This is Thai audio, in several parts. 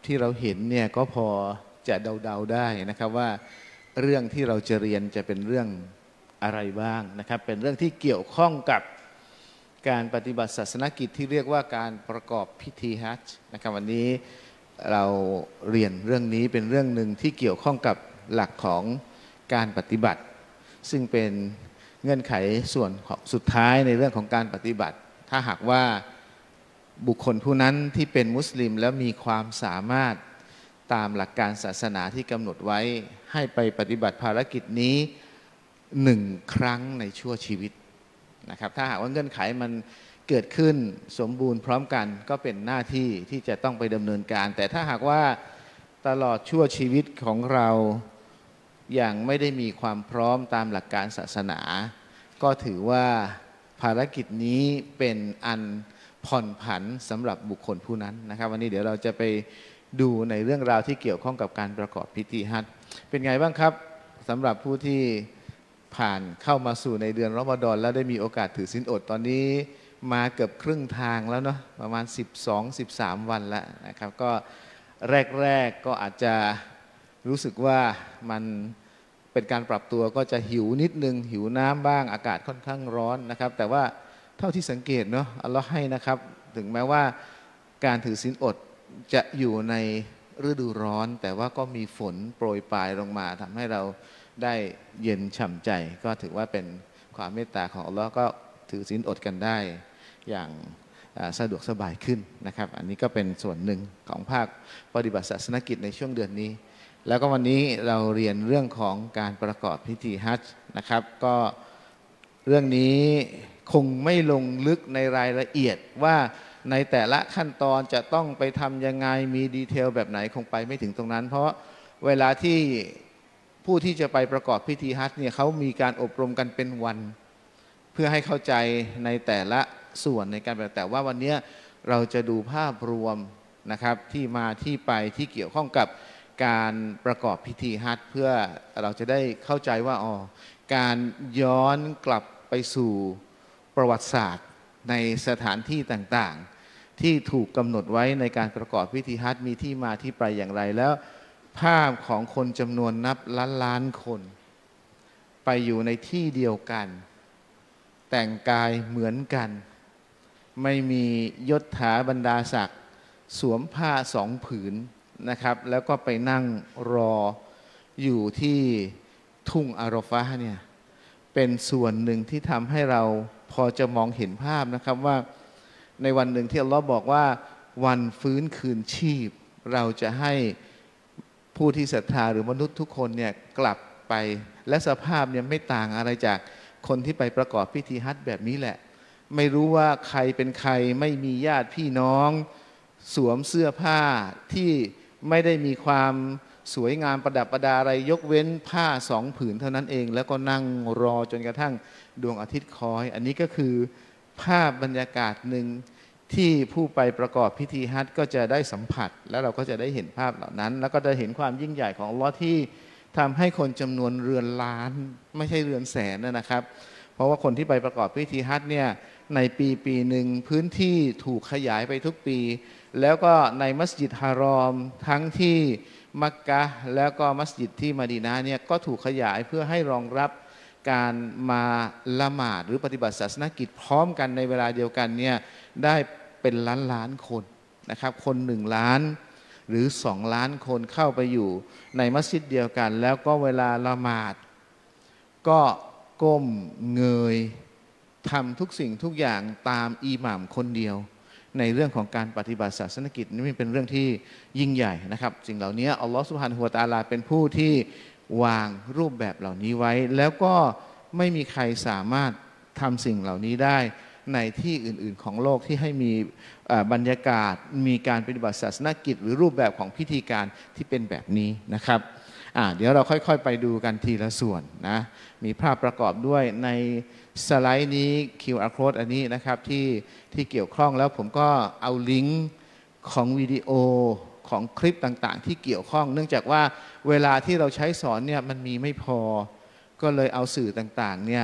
ที่เราเห็นเนี่ยก็พอจะเดาๆได้นะครับว่าเรื่องที่เราจะเรียนจะเป็นเรื่องอะไรบ้างนะครับเป็นเรื่องที่เกี่ยวข้องกับการปฏิบัติศาสนกิจที่เรียกว่าการประกอบพิธีฮัจญ์นะครับวันนี้เราเรียนเรื่องนี้เป็นเรื่องหนึ่งที่เกี่ยวข้องกับหลักของการปฏิบัติซึ่งเป็นเงื่อนไขส่วนสุดท้ายในเรื่องของการปฏิบัติถ้าหากว่าบุคคลผู้นั้นที่เป็นมุสลิมแล้วมีความสามารถตามหลักการศาสนาที่กำหนดไว้ให้ไปปฏิบัติภารกิจนี้1 ครั้งในชั่วชีวิตนะครับถ้าหากว่าเงื่อนไขมันเกิดขึ้นสมบูรณ์พร้อมกันก็เป็นหน้าที่ที่จะต้องไปดำเนินการแต่ถ้าหากว่าตลอดชั่วชีวิตของเราอย่างไม่ได้มีความพร้อมตามหลักการศาสนาก็ถือว่าภารกิจนี้เป็นอันผ่อนผันสำหรับบุคคลผู้นั้นนะครับวันนี้เดี๋ยวเราจะไปดูในเรื่องราวที่เกี่ยวข้องกับการประกอบพิธีฮัจญ์เป็นไงบ้างครับสำหรับผู้ที่ผ่านเข้ามาสู่ในเดือนรอมฎอนแล้วได้มีโอกาสถือศีลอดตอนนี้มาเกือบครึ่งทางแล้วเนาะประมาณ12-13 วันแล้วนะครับก็แรกๆก็อาจจะรู้สึกว่ามันเป็นการปรับตัวก็จะหิวนิดนึงหิวน้ำบ้างอากาศค่อนข้างร้อนนะครับแต่ว่าเท่าที่สังเกตเนาะอัลเลาะห์ให้นะครับถึงแม้ว่าการถือศีลอดจะอยู่ในฤดูร้อนแต่ว่าก็มีฝนโปรยปลายลงมาทำให้เราได้เย็นฉ่ำใจก็ถือว่าเป็นความเมตตาของอัลเลาะห์ก็ถือศีลอดกันได้อย่างสะดวกสบายขึ้นนะครับอันนี้ก็เป็นส่วนหนึ่งของภาคปฏิบัติศาสนกิจในช่วงเดือนนี้แล้วก็วันนี้เราเรียนเรื่องของการประกอบพิธีฮัจญ์นะครับก็เรื่องนี้คงไม่ลงลึกในรายละเอียดว่าในแต่ละขั้นตอนจะต้องไปทำยังไงมีดีเทลแบบไหนคงไปไม่ถึงตรงนั้นเพราะเวลาที่ผู้ที่จะไปประกอบพิธีฮัจญ์เนี่ยเขามีการอบรมกันเป็นวันเพื่อให้เข้าใจในแต่ละส่วนในการแต่ว่าวันนี้เราจะดูภาพรวมนะครับที่มาที่ไปที่เกี่ยวข้องกับการประกอบพิธีฮัจญ์เพื่อเราจะได้เข้าใจว่าการย้อนกลับไปสู่ประวัติศาสตร์ในสถานที่ต่างๆที่ถูกกำหนดไว้ในการประกอบพิธีฮัจญ์มีที่มาที่ไปอย่างไรแล้วภาพของคนจำนวนนับล้านคนไปอยู่ในที่เดียวกันแต่งกายเหมือนกันไม่มียศถาบรรดาศักดิ์สวมผ้า2 ผืนนะครับแล้วก็ไปนั่งรออยู่ที่ทุ่งอาราฟะห์เนี่ยเป็นส่วนหนึ่งที่ทำให้เราพอจะมองเห็นภาพนะครับว่าในวันหนึ่งที่อัลลอฮ์บอกว่าวันฟื้นคืนชีพเราจะให้ผู้ที่ศรัทธาหรือมนุษย์ทุกคนเนี่ยกลับไปและสภาพเนี่ยไม่ต่างอะไรจากคนที่ไปประกอบพิธีฮัจญ์แบบนี้แหละไม่รู้ว่าใครเป็นใครไม่มีญาติพี่น้องสวมเสื้อผ้าที่ไม่ได้มีความสวยงามประดับประดาอะไรยกเว้นผ้า2 ผืนเท่านั้นเองแล้วก็นั่งรอจนกระทั่งดวงอาทิตย์คอยอันนี้ก็คือภาพบรรยากาศหนึ่งที่ผู้ไปประกอบพิธีฮัจญ์ก็จะได้สัมผัสแล้วเราก็จะได้เห็นภาพเหล่านั้นแล้วก็จะเห็นความยิ่งใหญ่ของอัลเลาะห์ที่ทำให้คนจำนวนเรือนล้านไม่ใช่เรือนแสนนะครับเพราะว่าคนที่ไปประกอบพิธีฮัจญ์เนี่ยในปีหนึ่งพื้นที่ถูกขยายไปทุกปีแล้วก็ในมัสยิดฮารอมทั้งที่มักกะห์แล้วก็มัสยิดที่มะดีนะห์เนี่ยก็ถูกขยายเพื่อให้รองรับการมาละหมาดหรือปฏิบัติศาสนกิจพร้อมกันในเวลาเดียวกันเนี่ยได้เป็นล้านคนนะครับคน1 ล้านหรือ2 ล้านคนเข้าไปอยู่ในมัสยิดเดียวกันแล้วก็เวลาละหมาดก็ก้มเงยทำทุกสิ่งทุกอย่างตามอิหม่ามคนเดียวในเรื่องของการปฏิบัติศาสนกิจนี่เป็นเรื่องที่ยิ่งใหญ่นะครับสิ่งเหล่านี้อัลลอฮฺซุบฮานะฮูวะตะอาลาเป็นผู้ที่วางรูปแบบเหล่านี้ไว้แล้วก็ไม่มีใครสามารถทำสิ่งเหล่านี้ได้ในที่อื่นๆของโลกที่ให้มีบรรยากาศมีการปฏิบัติศาสนกิจหรือรูปแบบของพิธีการที่เป็นแบบนี้นะครับเดี๋ยวเราค่อยๆไปดูกันทีละส่วนนะมีภาพประกอบด้วยในสไลด์นี้ QR code อันนี้นะครับที่เกี่ยวข้องแล้วผมก็เอาลิงก์ของวิดีโอของคลิปต่างๆที่เกี่ยวข้องเนื่องจากว่าเวลาที่เราใช้สอนเนี่ยมันมีไม่พอก็เลยเอาสื่อต่างๆเนี่ย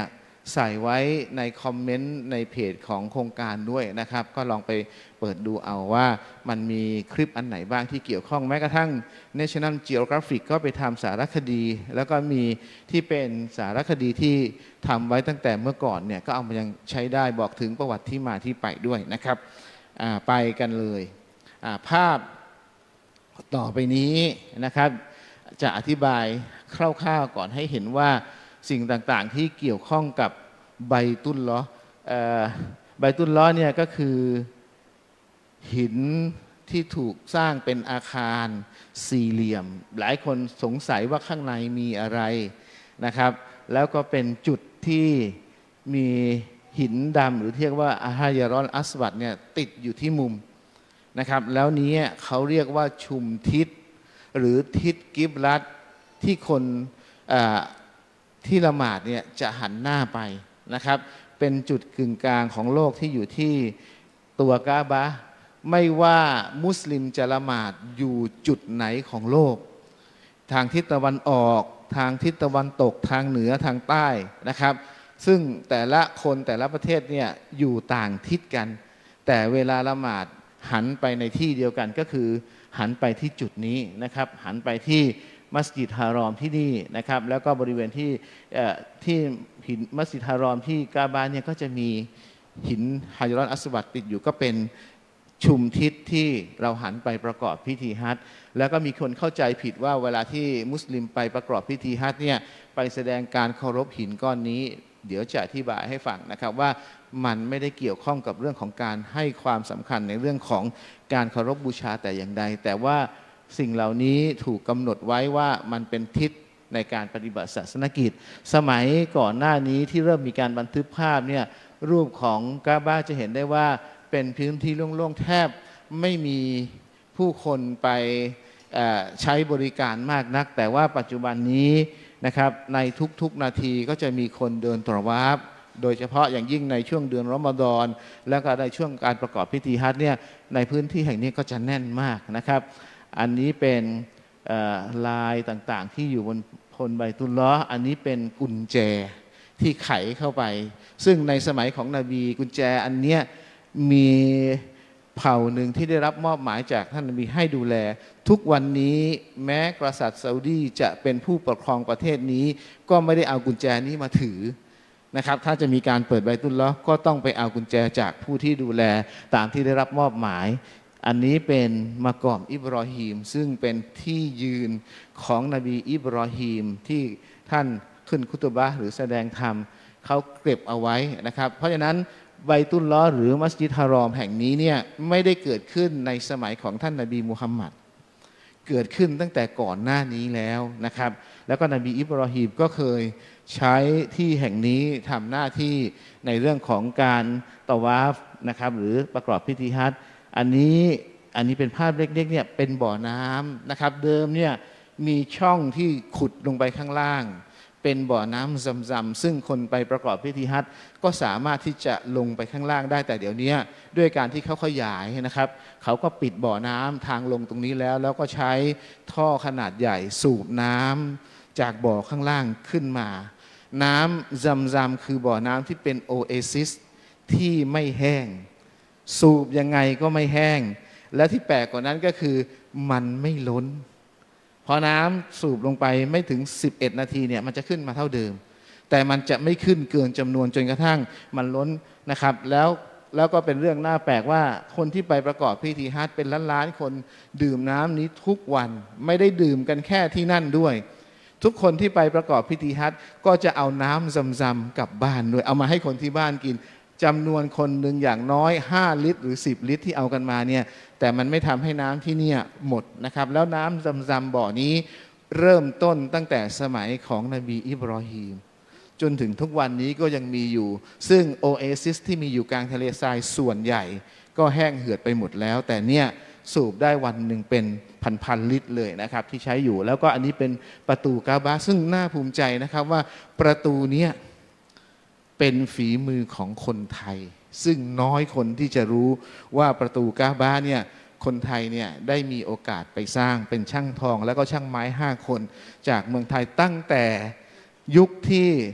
ใส่ไว้ในคอมเมนต์ในเพจของโครงการด้วยนะครับก็ลองไปเปิดดูเอาว่ามันมีคลิปอันไหนบ้างที่เกี่ยวข้องแม้กระทั่ง National Geographic ก็ไปทำสารคดีแล้วก็มีที่เป็นสารคดีที่ทำไว้ตั้งแต่เมื่อก่อนเนี่ยก็เอามายังใช้ได้บอกถึงประวัติที่มาที่ไปด้วยนะครับไปกันเลยภาพต่อไปนี้นะครับจะอธิบายคร่าวๆก่อนให้เห็นว่าสิ่งต่างๆที่เกี่ยวข้องกับไบตุลลอฮ์ไบตุลลอฮ์เนี่ยก็คือหินที่ถูกสร้างเป็นอาคารสี่เหลี่ยมหลายคนสงสัยว่าข้างในมีอะไรนะครับแล้วก็เป็นจุดที่มีหินดำหรือเรียกว่าอาฮายารอนอัสวัดเนี่ยติดอยู่ที่มุมนะครับแล้วนี้เขาเรียกว่าชุมทิศหรือทิศกิบลัตที่คนที่ละหมาดเนี่ยจะหันหน้าไปนะครับเป็นจุดกึ่งกลางของโลกที่อยู่ที่ตัวกาบะห์ไม่ว่ามุสลิมจะละหมาดอยู่จุดไหนของโลกทางทิศตะวันออกทางทิศตะวันตกทางเหนือทางใต้นะครับซึ่งแต่ละคนแต่ละประเทศเนี่ยอยู่ต่างทิศกันแต่เวลาละหมาดหันไปในที่เดียวกันก็คือหันไปที่จุดนี้นะครับหันไปที่มัสยิดฮารอมที่นี่นะครับแล้วก็บริเวณที่หินมัสยิดฮารอมที่กาบาเนี่ยก็จะมีหินฮาญารัตอัสวัดติดอยู่ก็เป็นชุมทิศที่เราหันไปประกอบพิธีฮัจญ์แล้วก็มีคนเข้าใจผิดว่าเวลาที่มุสลิมไปประกอบพิธีฮัจญ์เนี่ยไปแสดงการเคารพหินก้อนนี้เดี๋ยวจะอธิบายให้ฟังนะครับว่ามันไม่ได้เกี่ยวข้องกับเรื่องของการให้ความสำคัญในเรื่องของการเคารพบูชาแต่อย่างใดแต่ว่าสิ่งเหล่านี้ถูกกำหนดไว้ว่ามันเป็นทิศในการปฏิบัติศาสนกิจสมัยก่อนหน้านี้ที่เริ่มมีการบันทึกภาพเนี่ยรูปของกาบะห์จะเห็นได้ว่าเป็นพื้นที่โล่งๆแทบไม่มีผู้คนไปใช้บริการมากนักแต่ว่าปัจจุบันนี้นะครับในทุกๆนาทีก็จะมีคนเดินตรวาฟโดยเฉพาะอย่างยิ่งในช่วงเดือนรอมฎอนแล้วก็ในช่วงการประกอบพิธีฮัจญ์เนี่ยในพื้นที่แห่งนี้ก็จะแน่นมากนะครับอันนี้เป็นลายต่างๆที่อยู่บนพลไบตุลลอฮ์อันนี้เป็นกุญแจที่ไขเข้าไปซึ่งในสมัยของนบีกุญแจอันเนี้ยมีเผ่าหนึ่งที่ได้รับมอบหมายจากท่านนบีให้ดูแลทุกวันนี้แม้กษัตริย์ซาอุดีจะเป็นผู้ปกครองประเทศนี้ก็ไม่ได้เอากุญแจนี้มาถือนะครับถ้าจะมีการเปิดไบตุลลอฮ์ก็ต้องไปเอากุญแจจากผู้ที่ดูแลตามที่ได้รับมอบหมายอันนี้เป็นมะกอมอิบรอฮีมซึ่งเป็นที่ยืนของนบีอิบรอฮีมที่ท่านขึ้นคุตบะห์หรือแสดงธรรมเขาเก็บเอาไว้นะครับเพราะฉะนั้นไบตุลลอฮ์หรือมัสยิดฮารอมแห่งนี้เนี่ยไม่ได้เกิดขึ้นในสมัยของท่านนบีมุฮัมมัดเกิดขึ้นตั้งแต่ก่อนหน้านี้แล้วนะครับแล้วก็นบีอิบรอฮีมก็เคยใช้ที่แห่งนี้ทำหน้าที่ในเรื่องของการตะวาฟนะครับหรือประกอบพิธีฮัจญ์อันนี้เป็นภาพเล็กๆเนี่ยเป็นบ่อน้ำนะครับเดิมเนี่ยมีช่องที่ขุดลงไปข้างล่างเป็นบ่อน้ำซำๆซึ่งคนไปประกอบพิธีฮัจญ์ก็สามารถที่จะลงไปข้างล่างได้แต่เดี๋ยวนี้ด้วยการที่เขาขยายนะครับเขาก็ปิดบ่อน้ำทางลงตรงนี้แล้วก็ใช้ท่อขนาดใหญ่สูบน้ำจากบ่อข้างล่างขึ้นมาน้ำซำๆคือบ่อน้ำที่เป็นโอเอซิสที่ไม่แห้งสูบยังไงก็ไม่แห้งและที่แปลกกว่านั้นก็คือมันไม่ล้นพอน้ำสูบลงไปไม่ถึง11นาทีเนี่ยมันจะขึ้นมาเท่าเดิมแต่มันจะไม่ขึ้นเกินจำนวนจนกระทั่งมันล้นนะครับแล้วก็เป็นเรื่องน่าแปลกว่าคนที่ไปประกอบพิธีฮัจญ์เป็นล้านๆคนดื่มน้ำนี้ทุกวันไม่ได้ดื่มกันแค่ที่นั่นด้วยทุกคนที่ไปประกอบพิธีฮัจญ์ก็จะเอาน้ำซำๆกลับบ้านด้วยเอามาให้คนที่บ้านกินจำนวนคนหนึ่งอย่างน้อย5ลิตรหรือ10ลิตรที่เอากันมาเนี่ยแต่มันไม่ทำให้น้ำที่เนี่ยหมดนะครับแล้วน้ำซำๆบ่อนี้เริ่มต้นตั้งแต่สมัยของนบีอิบรอฮีมจนถึงทุกวันนี้ก็ยังมีอยู่ซึ่งโอเอซิสที่มีอยู่กลางทะเลทรายส่วนใหญ่ก็แห้งเหือดไปหมดแล้วแต่เนี่ยสูบได้วันหนึ่งเป็นพันลิตรเลยนะครับที่ใช้อยู่แล้วก็อันนี้เป็นประตูกาบะห์ซึ่งน่าภูมิใจนะครับว่าประตูเนี้ยเป็นฝีมือของคนไทยซึ่งน้อยคนที่จะรู้ว่าประตูกาบะห์เนี่ยคนไทยเนี่ยได้มีโอกาสไปสร้างเป็นช่างทองแล้วก็ช่างไม้5คนจากเมืองไทยตั้งแต่ยุคที่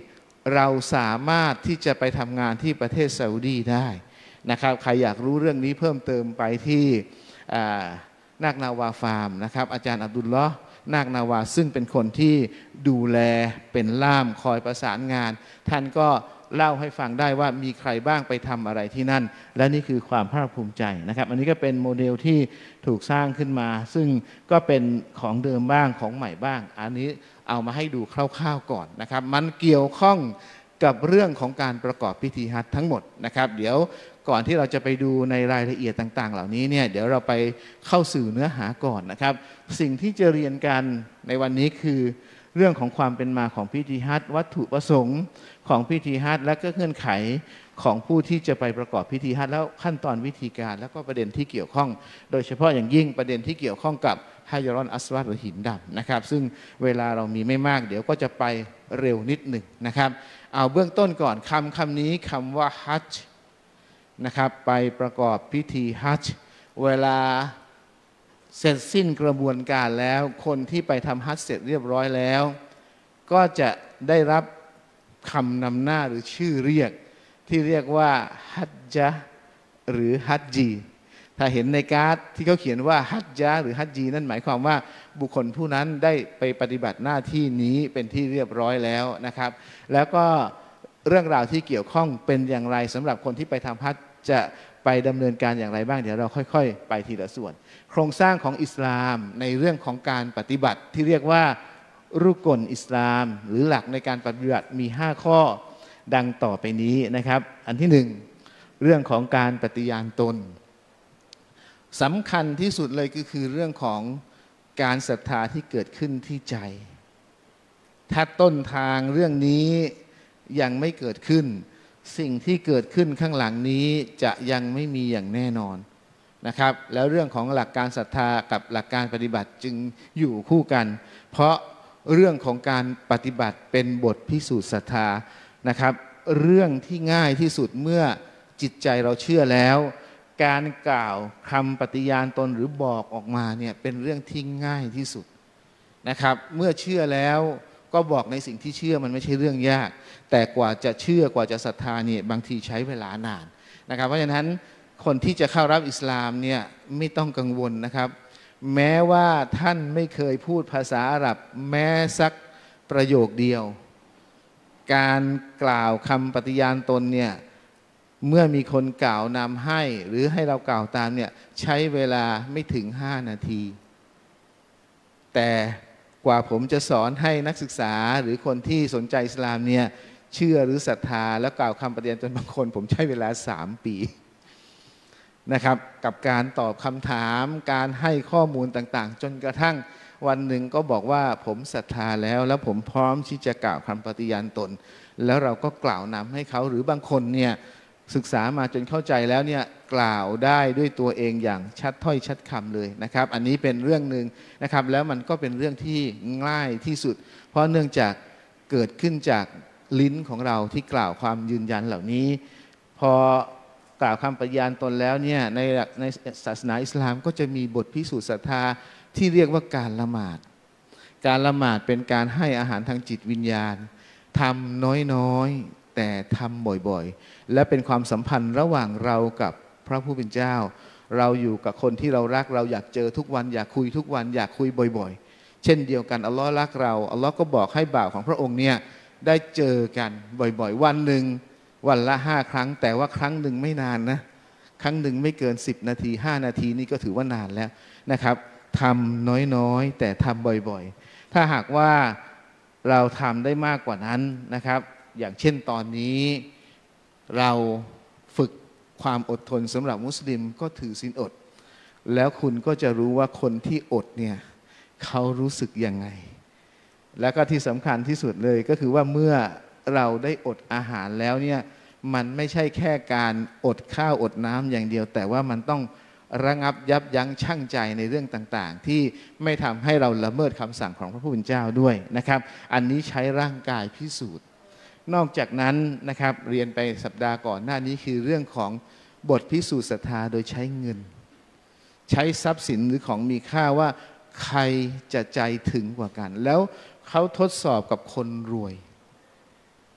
เราสามารถที่จะไปทำงานที่ประเทศซาอุดีได้นะครับใครอยากรู้เรื่องนี้เพิ่มเติมไปที่นาคนาวาฟาร์มนะครับอาจารย์อับดุลลอฮ์นาคนาวาซึ่งเป็นคนที่ดูแลเป็นล่ามคอยประสานงานท่านก็เล่าให้ฟังได้ว่ามีใครบ้างไปทำอะไรที่นั่นและนี่คือความภาคภูมิใจนะครับอันนี้ก็เป็นโมเดลที่ถูกสร้างขึ้นมาซึ่งก็เป็นของเดิมบ้างของใหม่บ้างอันนี้เอามาให้ดูคร่าวๆก่อนนะครับมันเกี่ยวข้องกับเรื่องของการประกอบพิธีฮัจญ์ทั้งหมดนะครับเดี๋ยวก่อนที่เราจะไปดูในรายละเอียดต่างๆเหล่านี้เนี่ยเดี๋ยวเราไปเข้าสู่เนื้อหาก่อนนะครับสิ่งที่จะเรียนกันในวันนี้คือเรื่องของความเป็นมาของพิธีฮัจญ์วัตถุประสงค์ของพิธีฮัจญ์และก็เงื่อนไขของผู้ที่จะไปประกอบพิธีฮัจญ์แล้วขั้นตอนวิธีการแล้วก็ประเด็นที่เกี่ยวข้องโดยเฉพาะอย่างยิ่งประเด็นที่เกี่ยวข้องกับฮะญรอนอัสวัดหรือหินดำนะครับซึ่งเวลาเรามีไม่มากเดี๋ยวก็จะไปเร็วนิดหนึ่งนะครับเอาเบื้องต้นก่อนคำนี้คำว่าฮัจญ์นะครับไปประกอบพิธีฮัจญ์เวลาเสร็จสิ้นกระบวนการแล้วคนที่ไปทำฮัจญ์เสร็จเรียบร้อยแล้วก็จะได้รับคำนำหน้าหรือชื่อเรียกที่เรียกว่าฮัจญะหรือฮัจญีถ้าเห็นในการ์ดที่เขาเขียนว่าฮัจญะหรือฮัจญีนั่นหมายความว่าบุคคลผู้นั้นได้ไปปฏิบัติหน้าที่นี้เป็นที่เรียบร้อยแล้วนะครับแล้วก็เรื่องราวที่เกี่ยวข้องเป็นอย่างไรสำหรับคนที่ไปทำฮัจญ์จะไปดำเนินการอย่างไรบ้างเดี๋ยวเราค่อยๆไปทีละส่วนโครงสร้างของอิสลามในเรื่องของการปฏิบัติที่เรียกว่ารุกลอิสลามหรือหลักในการปฏิบัติมี5ข้อดังต่อไปนี้นะครับอันที่1เรื่องของการปฏิญาณตนสำคัญที่สุดเลยก็คือเรื่องของการศรัทธาที่เกิดขึ้นที่ใจถ้าต้นทางเรื่องนี้ยังไม่เกิดขึ้นสิ่งที่เกิดขึ้นข้างหลังนี้จะยังไม่มีอย่างแน่นอนนะครับแล้วเรื่องของหลักการศรัทธากับหลักการปฏิบัติจึงอยู่คู่กันเพราะเรื่องของการปฏิบัติเป็นบทพิสูจน์ศรัทธานะครับเรื่องที่ง่ายที่สุดเมื่อจิตใจเราเชื่อแล้วการกล่าวคำปฏิญาณตนหรือบอกออกมาเนี่ยเป็นเรื่องที่ง่ายที่สุดนะครับเมื่อเชื่อแล้วก็บอกในสิ่งที่เชื่อมันไม่ใช่เรื่องยากแต่กว่าจะเชื่อกว่าจะศรัทธาเนี่ยบางทีใช้เวลานานนะครับเพราะฉะนั้นคนที่จะเข้ารับอิสลามเนี่ยไม่ต้องกังวลนะครับแม้ว่าท่านไม่เคยพูดภาษาอาหรับแม้สักประโยคเดียวการกล่าวคำปฏิญาณตนเนี่ยเมื่อมีคนกล่าวนำให้หรือให้เรากล่าวตามเนี่ยใช้เวลาไม่ถึง5 นาทีแต่กว่าผมจะสอนให้นักศึกษาหรือคนที่สนใจอิสลามเนี่ยเชื่อหรือศรัทธาแล้วกล่าวคำปฏิญาณตนบางคนผมใช้เวลา3 ปีนะครับกับการตอบคำถามการให้ข้อมูลต่างๆจนกระทั่งวันหนึ่งก็บอกว่าผมศรัทธาแล้วผมพร้อมที่จะกล่าวคำปฏิญาณตนแล้วเราก็กล่าวนำให้เขาหรือบางคนเนี่ยศึกษามาจนเข้าใจแล้วเนี่ยกล่าวได้ด้วยตัวเองอย่างชัดถ้อยชัดคำเลยนะครับอันนี้เป็นเรื่องหนึ่งนะครับแล้วมันก็เป็นเรื่องที่ง่ายที่สุดเพราะเนื่องจากเกิดขึ้นจากลิ้นของเราที่กล่าวความยืนยันเหล่านี้พอกล่าวคำปฏิญาณตนแล้วเนี่ยในศาสนาอิสลามก็จะมีบทพิสูจน์ศรัทธาที่เรียกว่าการละหมาดการละหมาดเป็นการให้อาหารทางจิตวิญญาณทำน้อยๆแต่ทำบ่อยๆและเป็นความสัมพันธ์ระหว่างเรากับพระผู้เป็นเจ้าเราอยู่กับคนที่เรารักเราอยากเจอทุกวันอยากคุยทุกวันอยากคุยบ่อยๆเช่นเดียวกันอัลลอฮ์รักเราอัลลอฮ์ก็บอกให้บ่าวของพระองค์เนี่ยได้เจอกันบ่อยๆวันหนึ่งวันละ5 ครั้งแต่ว่าครั้งหนึ่งไม่นานนะครั้งหนึ่งไม่เกิน10 นาที5 นาทีนี่ก็ถือว่านานแล้วนะครับทำน้อยๆแต่ทำบ่อยๆถ้าหากว่าเราทำได้มากกว่านั้นนะครับอย่างเช่นตอนนี้เราฝึกความอดทนสำหรับมุสลิมก็ถือศีลอดแล้วคุณก็จะรู้ว่าคนที่อดเนี่ยเขารู้สึกยังไงแล้วก็ที่สำคัญที่สุดเลยก็คือว่าเมื่อเราได้อดอาหารแล้วเนี่ยมันไม่ใช่แค่การอดข้าวอดน้ำอย่างเดียวแต่ว่ามันต้องระงับยับยั้งชั่งใจในเรื่องต่างๆที่ไม่ทำให้เราละเมิดคำสั่งของพระผู้เป็นเจ้าด้วยนะครับอันนี้ใช้ร่างกายพิสูจน์นอกจากนั้นนะครับเรียนไปสัปดาห์ก่อนหน้านี้คือเรื่องของบทพิสูจน์ศรัทธาโดยใช้เงินใช้ทรัพย์สินหรือของมีค่าว่าใครจะใจถึงกว่ากันแล้วเขาทดสอบกับคนรวย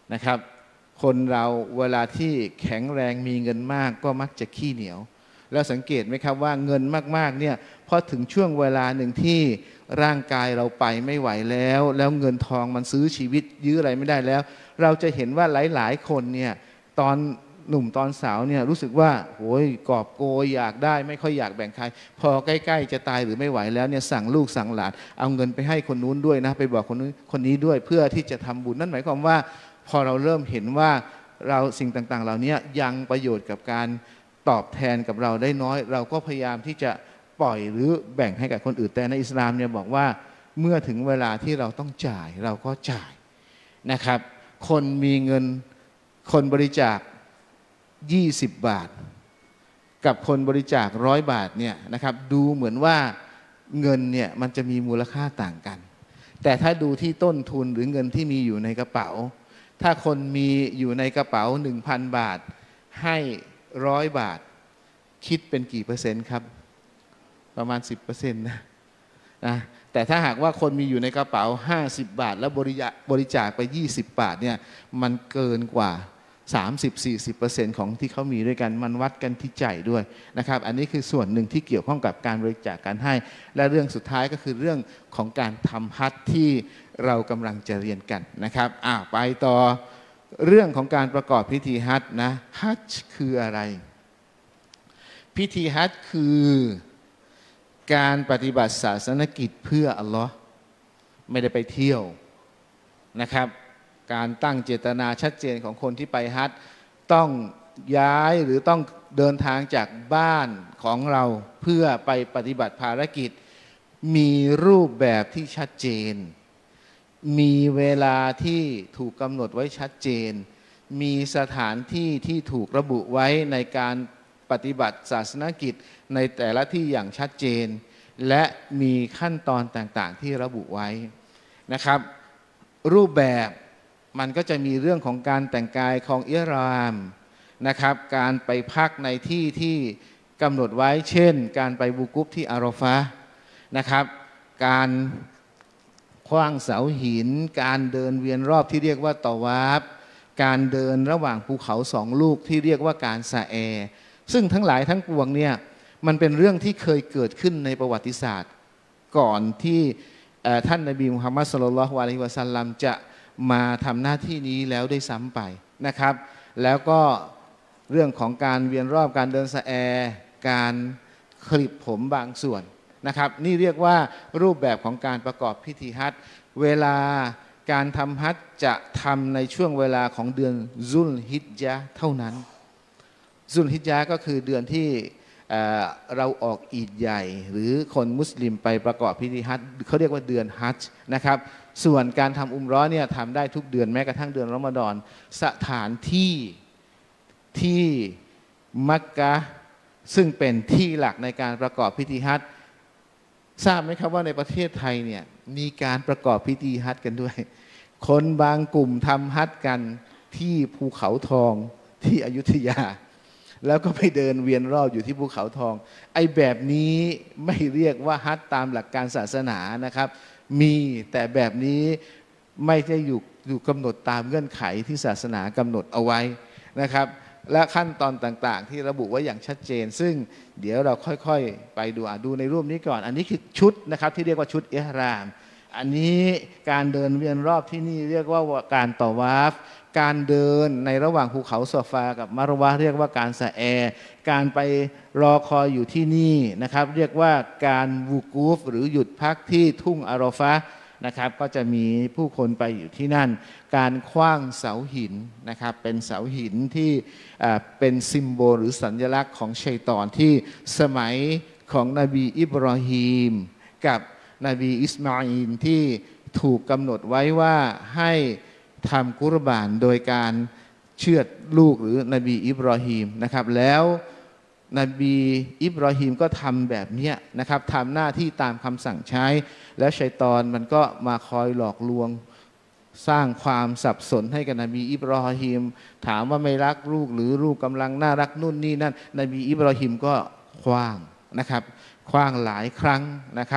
นะครับคนเราเวลาที่แข็งแรงมีเงินมากก็มักจะขี้เหนียวแล้วสังเกตไหมครับว่าเงินมากๆเนี่ยพอถึงช่วงเวลาหนึ่งที่ร่างกายเราไปไม่ไหวแล้วเงินทองมันซื้อชีวิตยื้ออะไรไม่ได้แล้วเราจะเห็นว่าหลายๆคนเนี่ยตอนหนุ่มตอนสาวเนี่ยรู้สึกว่าโอ้ยกอบโกยอยากได้ไม่ค่อยอยากแบ่งใครพอใกล้ๆจะตายหรือไม่ไหวแล้วเนี่ยสั่งลูกสั่งหลานเอาเงินไปให้คนนู้นด้วยนะไปบอกคนนู้นคนนี้ด้วยเพื่อที่จะทำบุญนั่นหมายความว่าพอเราเริ่มเห็นว่าเราสิ่งต่างๆเหล่านี้ยังประโยชน์กับการตอบแทนกับเราได้น้อยเราก็พยายามที่จะปล่อยหรือแบ่งให้กับคนอื่นแต่ในอิสลามเนี่ยบอกว่าเมื่อถึงเวลาที่เราต้องจ่ายเราก็จ่ายนะครับคนมีเงินคนบริจาค20 บาทกับคนบริจาค100 บาทเนี่ยนะครับดูเหมือนว่าเงินเนี่ยมันจะมีมูลค่าต่างกันแต่ถ้าดูที่ต้นทุนหรือเงินที่มีอยู่ในกระเป๋าถ้าคนมีอยู่ในกระเป๋า 1,000 บาทให้100 บาทคิดเป็นกี่เปอร์เซ็นต์ครับประมาณ 10% นะแต่ถ้าหากว่าคนมีอยู่ในกระเป๋า50 บาทแล้วบริจาคไป20 บาทเนี่ยมันเกินกว่า30-40% ของที่เขามีด้วยกันมันวัดกันที่ใจด้วยนะครับอันนี้คือส่วนหนึ่งที่เกี่ยวข้องกับการบริจาคการให้และเรื่องสุดท้ายก็คือเรื่องของการทำฮัจญ์ที่เรากำลังจะเรียนกันนะครับไปต่อเรื่องของการประกอบพิธีฮัจญ์นะฮัจญ์คืออะไรพิธีฮัจญ์คือการปฏิบัติศาสนกิจเพื่ออัลลอฮ์ไม่ได้ไปเที่ยวนะครับการตั้งเจตนาชัดเจนของคนที่ไปฮัจญ์ต้องย้ายหรือต้องเดินทางจากบ้านของเราเพื่อไปปฏิบัติภารกิจมีรูปแบบที่ชัดเจนมีเวลาที่ถูกกำหนดไว้ชัดเจนมีสถานที่ที่ถูกระบุไว้ในการปฏิบัติศาสนกิจในแต่ละที่อย่างชัดเจนและมีขั้นตอนต่างๆที่ระบุไว้นะครับรูปแบบมันก็จะมีเรื่องของการแต่งกายของอิหรามนะครับการไปพักในที่ที่กำหนดไว้เช่นการไปวูกุฟที่อาราฟะห์นะครับการขว้างเสาหินการเดินเวียนรอบที่เรียกว่าตอวาฟการเดินระหว่างภูเขา2 ลูกที่เรียกว่าการซาแอซึ่งทั้งหลายทั้งปวงเนี่ยมันเป็นเรื่องที่เคยเกิดขึ้นในประวัติศาสตร์ก่อนที่ท่านนบีมุฮัมมัดศ็อลลัลลอฮุอะลัยฮิวะซัลลัมจะมาทำหน้าที่นี้แล้วได้ซ้ำไปนะครับแล้วก็เรื่องของการเวียนรอบการเดินซาแอการคลิปผมบางส่วนนะครับนี่เรียกว่ารูปแบบของการประกอบพิธีฮัจญ์เวลาการทำฮัจญ์จะทำในช่วงเวลาของเดือนซุลฮิจญะห์เท่านั้นซุลฮิจญะห์ก็คือเดือนที่เราออกอีดใหญ่หรือคนมุสลิมไปประกอบพิธีฮัจญ์เขาเรียกว่าเดือนฮัจญ์นะครับส่วนการทำอุมเราะห์เนี่ยทำได้ทุกเดือนแม้กระทั่งเดือนรอมฎอนสถานที่มักกะฮ์ซึ่งเป็นที่หลักในการประกอบพิธีฮัจญ์ทราบไหมครับว่าในประเทศไทยเนี่ยมีการประกอบพิธีฮัจญ์กันด้วยคนบางกลุ่มทำฮัจญ์กันที่ภูเขาทองที่อยุธยาแล้วก็ไปเดินเวียนรอบอยู่ที่ภูเขาทองไอ้แบบนี้ไม่เรียกว่าฮัจญ์ตามหลักการศาสนานะครับมีแต่แบบนี้ไม่ได้อยู่กำหนดตามเงื่อนไขที่ศาสนากำหนดเอาไว้นะครับและขั้นตอนต่างๆที่ระบุไว้อย่างชัดเจนซึ่งเดี๋ยวเราค่อยๆไปดูในรูปนี้ก่อนอันนี้คือชุดนะครับที่เรียกว่าชุดอิหรามอันนี้การเดินเวียนรอบที่นี่เรียกว่าการตอวาฟการเดินในระหว่างภูเขาซอฟากับมารวะเรียกว่าการซาแอการไปรอคอยอยู่ที่นี่นะครับเรียกว่าการวูกูฟหรือหยุดพักที่ทุ่งอาราฟะห์นะครับก็จะมีผู้คนไปอยู่ที่นั่นการขว้างเสาหินนะครับเป็นเสาหินที่เป็นซิมโบลหรือสัญลักษณ์ของชัยฏอนที่สมัยของนบีอิบราฮีมกับนบีอิสมาอีลที่ถูกกำหนดไว้ว่าให้ทำกุรบานโดยการเชือดลูกหรือนบีอิบราฮีมนะครับแล้วนบีอิบราฮีมก็ทำแบบนี้นะครับทำหน้าที่ตามคำสั่งใช้แล้วชัยฏอนมันก็มาคอยหลอกลวงสร้างความสับสนให้กับนบีอิบราฮีมถามว่าไม่รักลูกหรือลูกกำลังน่ารักนู่นนี่นั่นนบีอิบราฮีมก็ขว้างนะครับขว้างหลายครั้งนะครับจ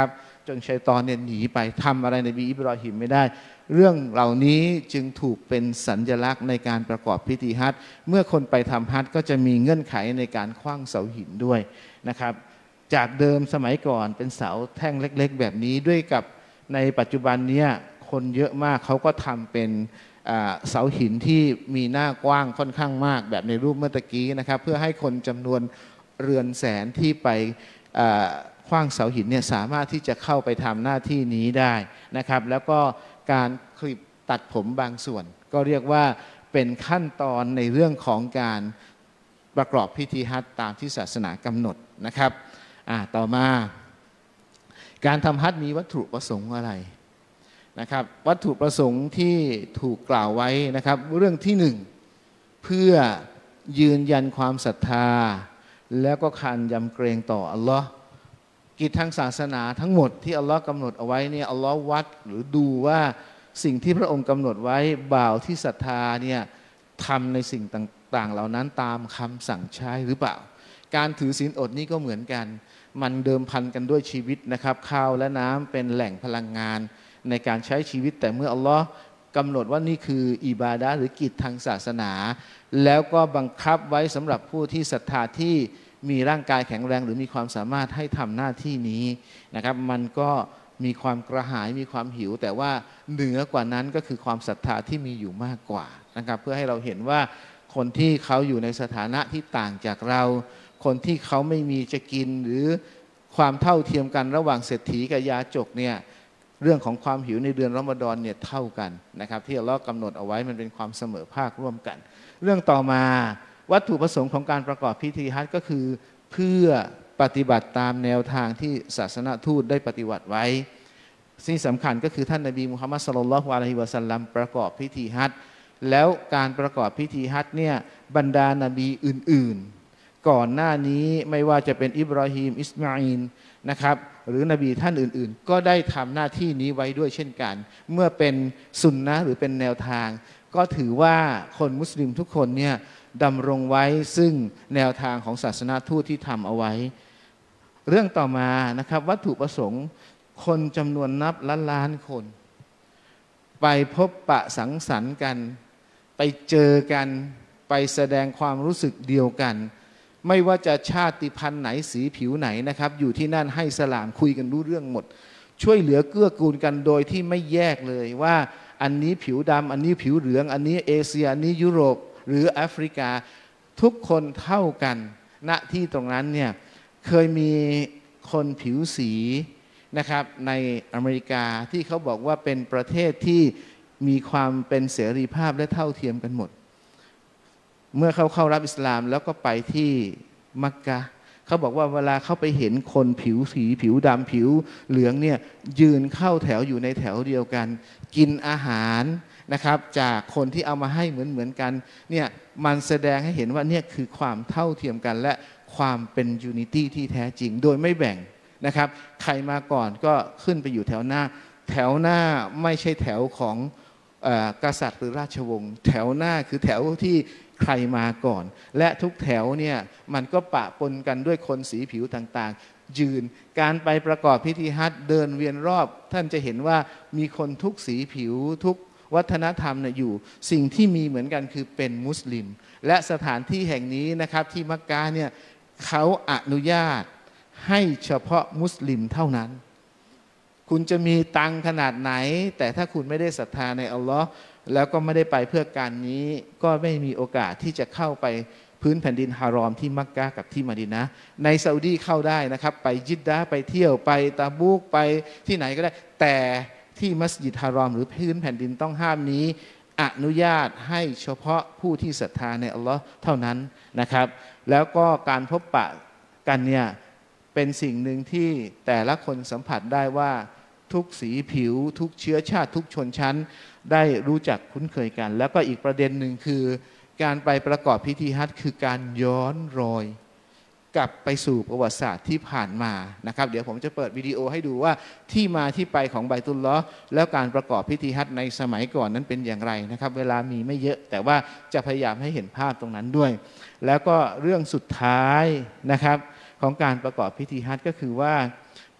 นชัยฏอนเนี่ยหนีไปทำอะไรนบีอิบรอฮิมไม่ได้เรื่องเหล่านี้จึงถูกเป็นสัญลักษณ์ในการประกอบพิธีฮัจญ์เมื่อคนไปทำฮัจญ์ก็จะมีเงื่อนไขในการขว้างเสาหินด้วยนะครับจากเดิมสมัยก่อนเป็นเสาแท่งเล็กๆแบบนี้ด้วยกับในปัจจุบันนี้คนเยอะมากเขาก็ทำเป็นเสาหินที่มีหน้ากว้างค่อนข้างมากแบบในรูปเมื่อกี้นะครับเพื่อให้คนจำนวนเรือนแสนที่ไปขว้างเสาหินเนี่ยสามารถที่จะเข้าไปทำหน้าที่นี้ได้นะครับแล้วก็การคลิปตัดผมบางส่วนก็เรียกว่าเป็นขั้นตอนในเรื่องของการประกอบพิธีฮัจญ์ตามที่ศาสนากำหนดนะครับต่อมาการทำฮัจญ์มีวัตถุประสงค์อะไรนะครับวัตถุประสงค์ที่ถูกกล่าวไว้นะครับเรื่องที่หนึ่งเพื่อยืนยันความศรัทธาแล้วก็การยำเกรงต่ออัลลอฮ์กิจทางศาสนาทั้งหมดที่อัลลอฮ์กำหนดเอาไว้เนี่ยอัลลอฮ์วัดหรือดูว่าสิ่งที่พระองค์กำหนดไว้บ่าวที่ศรัทธาเนี่ยทำในสิ่งต่างๆเหล่านั้นตามคำสั่งใช้หรือเปล่าการถือศีลอดนี่ก็เหมือนกันมันเดิมพันกันด้วยชีวิตนะครับข้าวและน้ำเป็นแหล่งพลังงานในการใช้ชีวิตแต่เมื่ออัลลอฮ์กำหนดว่านี่คืออิบาดะห์หรือกิจทางศาสนาแล้วก็บังคับไว้สำหรับผู้ที่ศรัทธาที่มีร่างกายแข็งแรงหรือมีความสามารถให้ทำหน้าที่นี้นะครับมันก็มีความกระหายมีความหิวแต่ว่าเหนือกว่านั้นก็คือความศรัทธาที่มีอยู่มากกว่านะครับเพื่อให้เราเห็นว่าคนที่เขาอยู่ในสถานะที่ต่างจากเราคนที่เขาไม่มีจะกินหรือความเท่าเทียมกันระหว่างเศรษฐีกับยาจกเนี่ยเรื่องของความหิวในเดือนรอมฎอนเนี่ยเท่ากันนะครับที่อัลเลาะห์กำหนดเอาไว้มันเป็นความเสมอภาคร่วมกันเรื่องต่อมาวัตถุประสงค์ของการประกอบพิธีฮัจญ์ก็คือเพื่อปฏิบัติตามแนวทางที่ศาสนทูตได้ปฏิบัติไว้สิ่งสำคัญก็คือท่านนบีมุฮัมมัดศ็อลลัลลอฮุอะลัยฮิวะซัลลัมประกอบพิธีฮัจญ์แล้วการประกอบพิธีฮัจญ์เนี่ยบรรดานบีอื่นๆก่อนหน้านี้ไม่ว่าจะเป็นอิบราฮิมอิสมาอีลนะครับหรือนบีท่านอื่นๆก็ได้ทำหน้าที่นี้ไว้ด้วยเช่นกันเมื่อเป็นสุนนะหรือเป็นแนวทางก็ถือว่าคนมุสลิมทุกคนเนี่ยดำรงไว้ซึ่งแนวทางของศาสนาทูตที่ทำเอาไว้เรื่องต่อมานะครับวัตถุประสงค์คนจำนวนนับล้านๆคนไปพบปะสังสรรค์กันไปเจอกันไปแสดงความรู้สึกเดียวกันไม่ว่าจะชาติพันธุ์ไหนสีผิวไหนนะครับอยู่ที่นั่นให้สลามคุยกันรู้เรื่องหมดช่วยเหลือเกื้อกูลกันโดยที่ไม่แยกเลยว่าอันนี้ผิวดำอันนี้ผิวเหลืองอันนี้เอเชียอันนี้ยุโรปหรือแอฟริกาทุกคนเท่ากันณที่ตรงนั้นเนี่ยเคยมีคนผิวสีนะครับในอเมริกาที่เขาบอกว่าเป็นประเทศที่มีความเป็นเสรีภาพและเท่าเทียมกันหมดเมื่อเขาเข้ารับอิสลามแล้วก็ไปที่มักกะห์เขาบอกว่าเวลาเขาไปเห็นคนผิวสีผิวดำผิวเหลืองเนี่ยยืนเข้าแถวอยู่ในแถวเดียวกันกินอาหารนะครับจากคนที่เอามาให้เหมือนกันเนี่ยมันแสดงให้เห็นว่าเนี่ยคือความเท่าเทียมกันและความเป็นยูนิตี้ที่แท้จริงโดยไม่แบ่งนะครับใครมาก่อนก็ขึ้นไปอยู่แถวหน้าแถวหน้าไม่ใช่แถวของกษัตริย์หรือราชวงศ์แถวหน้าคือแถวที่ใครมาก่อนและทุกแถวเนี่ยมันก็ปะปนกันด้วยคนสีผิวต่างๆยืนการไปประกอบพิธีฮัจญ์เดินเวียนรอบท่านจะเห็นว่ามีคนทุกสีผิวทุกวัฒนธรรมเนี่ยอยู่สิ่งที่มีเหมือนกันคือเป็นมุสลิมและสถานที่แห่งนี้นะครับที่มักกะห์เนี่ยเขาอนุญาตให้เฉพาะมุสลิมเท่านั้นคุณจะมีตังขนาดไหนแต่ถ้าคุณไม่ได้ศรัทธาในอัลลอฮ์แล้วก็ไม่ได้ไปเพื่อการนี้ก็ไม่มีโอกาสที่จะเข้าไปพื้นแผ่นดินฮารอมที่มักกะห์กับที่มะดีนะห์ในซาอุดีเข้าได้นะครับไปยิดดะห์ไปเที่ยวไปตะบูกไปที่ไหนก็ได้แต่ที่มัสยิดฮารอมหรือพื้นแผ่นดินต้องห้ามนี้อนุญาตให้เฉพาะผู้ที่ศรัทธาในอัลลอฮ์เท่านั้นนะครับแล้วก็การพบปะกันเนี่ยเป็นสิ่งหนึ่งที่แต่ละคนสัมผัสได้ว่าทุกสีผิวทุกเชื้อชาติทุกชนชั้นได้รู้จักคุ้นเคยกันแล้วก็อีกประเด็นหนึ่งคือการไปประกอบพิธีฮัจญ์คือการย้อนรอยกลับไปสู่ประวัติศาสตร์ที่ผ่านมานะครับเดี๋ยวผมจะเปิดวิดีโอให้ดูว่าที่มาที่ไปของไบตุลลอฮ์แล้วการประกอบพิธีฮัจญ์ในสมัยก่อนนั้นเป็นอย่างไรนะครับเวลามีไม่เยอะแต่ว่าจะพยายามให้เห็นภาพตรงนั้นด้วยแล้วก็เรื่องสุดท้ายนะครับของการประกอบพิธีฮัจญ์ก็คือว่า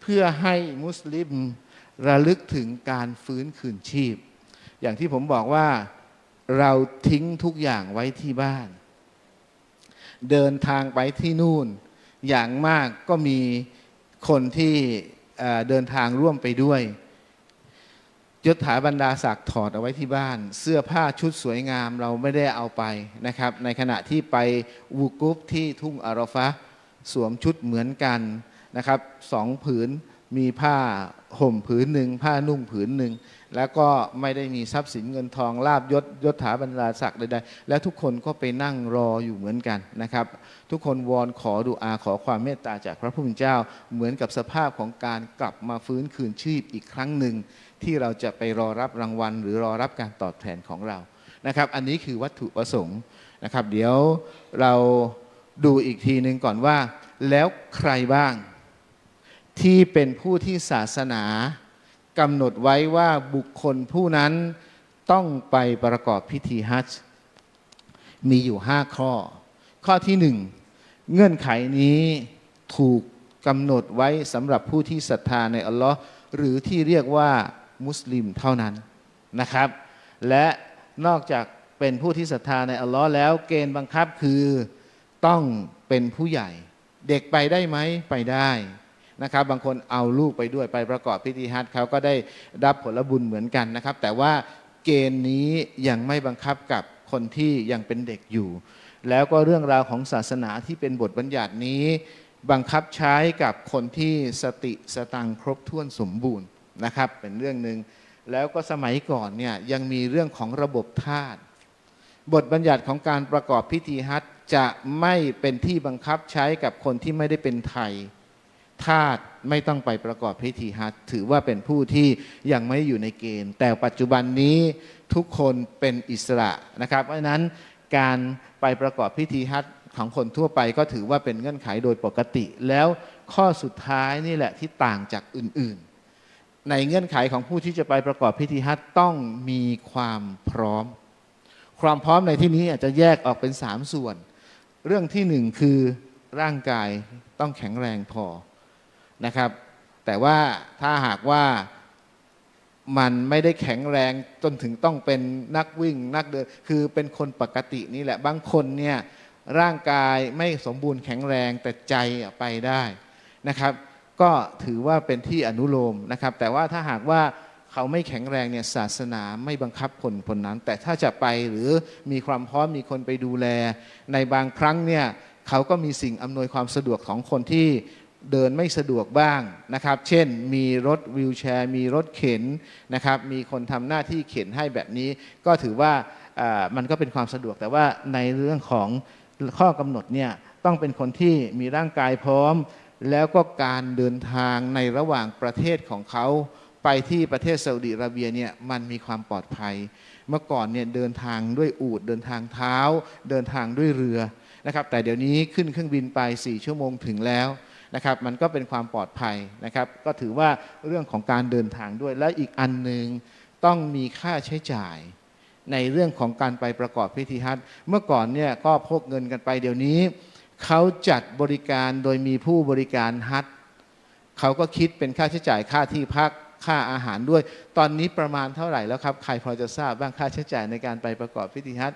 เพื่อให้มุสลิมระลึกถึงการฟื้นคืนชีพอย่างที่ผมบอกว่าเราทิ้งทุกอย่างไว้ที่บ้านเดินทางไปที่นู่นอย่างมากก็มีคนที่เดินทางร่วมไปด้วยยศถาบรรดาศักดิ์ถอดเอาไว้ที่บ้านเสื้อผ้าชุดสวยงามเราไม่ได้เอาไปนะครับในขณะที่ไปวูกุฟที่ทุ่งอาราฟะห์สวมชุดเหมือนกันนะครับ2 ผืนมีผ้าห่มผืนหนึ่งผ้านุ่งผืนหนึ่งแล้วก็ไม่ได้มีทรัพย์สินเงินทองลาภยศถาบรรดาศักดิ์ใดๆและทุกคนก็ไปนั่งรออยู่เหมือนกันนะครับทุกคนวอนขอดุอาขอความเมตตาจากพระผู้เป็นเจ้าเหมือนกับสภาพของการกลับมาฟื้นคืนชีพอีกครั้งหนึ่งที่เราจะไปรอรับรางวัลหรือรอรับการตอบแทนของเรานะครับอันนี้คือวัตถุประสงค์นะครับเดี๋ยวเราดูอีกทีหนึ่งก่อนว่าแล้วใครบ้างที่เป็นผู้ที่ศาสนากำหนดไว้ว่าบุคคลผู้นั้นต้องไปประกอบพิธีฮัจญ์มีอยู่5 ข้อข้อที่1เงื่อนไขนี้ถูกกำหนดไว้สำหรับผู้ที่ศรัทธาในอัลลอฮ์หรือที่เรียกว่ามุสลิมเท่านั้นนะครับและนอกจากเป็นผู้ที่ศรัทธาในอัลลอฮ์แล้วเกณฑ์บังคับคือต้องเป็นผู้ใหญ่เด็กไปได้ไหมไปได้นะครับบางคนเอาลูกไปด้วยไปประกอบพิธีฮัจญ์เขาก็ได้รับผลบุญเหมือนกันนะครับแต่ว่าเกณฑ์นี้ยังไม่บังคับกับคนที่ยังเป็นเด็กอยู่แล้วก็เรื่องราวของศาสนาที่เป็นบทบัญญัตินี้บังคับใช้กับคนที่สติสตังค์ครบถ้วนสมบูรณ์นะครับเป็นเรื่องหนึ่งแล้วก็สมัยก่อนเนี่ยยังมีเรื่องของระบบทาสบทบัญญัติของการประกอบพิธีฮัจญ์จะไม่เป็นที่บังคับใช้กับคนที่ไม่ได้เป็นไทยทาสไม่ต้องไปประกอบพิธีฮัจญ์ถือว่าเป็นผู้ที่ยังไม่อยู่ในเกณฑ์แต่ปัจจุบันนี้ทุกคนเป็นอิสระนะครับเพราะฉะนั้นการไปประกอบพิธีฮัจญ์ของคนทั่วไปก็ถือว่าเป็นเงื่อนไขโดยปกติแล้วข้อสุดท้ายนี่แหละที่ต่างจากอื่นๆในเงื่อนไขของผู้ที่จะไปประกอบพิธีฮัจญ์ต้องมีความพร้อมความพร้อมในที่นี้อาจจะแยกออกเป็น3 ส่วนเรื่องที่1คือร่างกายต้องแข็งแรงพอนะครับแต่ว่าถ้าหากว่ามันไม่ได้แข็งแรงจนถึงต้องเป็นนักวิ่งนักเดินคือเป็นคนปกตินี่แหละบางคนเนี่ยร่างกายไม่สมบูรณ์แข็งแรงแต่ใจไปได้นะครับก็ถือว่าเป็นที่อนุโลมนะครับแต่ว่าถ้าหากว่าเขาไม่แข็งแรงเนี่ยศาสนาไม่บังคับคนนั้นแต่ถ้าจะไปหรือมีความพร้อมมีคนไปดูแลในบางครั้งเนี่ยเขาก็มีสิ่งอำนวยความสะดวกของคนที่เดินไม่สะดวกบ้างนะครับเช่นมีรถวีลแชร์มีรถเข็นนะครับมีคนทำหน้าที่เข็นให้แบบนี้ก็ถือว่ามันก็เป็นความสะดวกแต่ว่าในเรื่องของข้อกำหนดเนี่ยต้องเป็นคนที่มีร่างกายพร้อมแล้วก็การเดินทางในระหว่างประเทศของเขาไปที่ประเทศซาอุดิอาระเบียเนี่ยมันมีความปลอดภัยเมื่อก่อนเนี่ยเดินทางด้วยอูฐเดินทางเท้าเดินทางด้วยเรือนะครับแต่เดี๋ยวนี้ขึ้นเครื่องบินไป4 ชั่วโมงถึงแล้วนะครับมันก็เป็นความปลอดภัยนะครับก็ถือว่าเรื่องของการเดินทางด้วยและอีกอันหนึ่งต้องมีค่าใช้จ่ายในเรื่องของการไปประกอบพิธีฮัจญ์เมื่อก่อนเนี่ยก็พกเงินกันไปเดี๋ยวนี้เขาจัดบริการโดยมีผู้บริการฮัจญ์เขาก็คิดเป็นค่าใช้จ่ายค่าที่พักค่าอาหารด้วยตอนนี้ประมาณเท่าไหร่แล้วครับใครพอจะทราบบ้างค่าใช้จ่ายในการไปประกอบพิธีฮัจญ์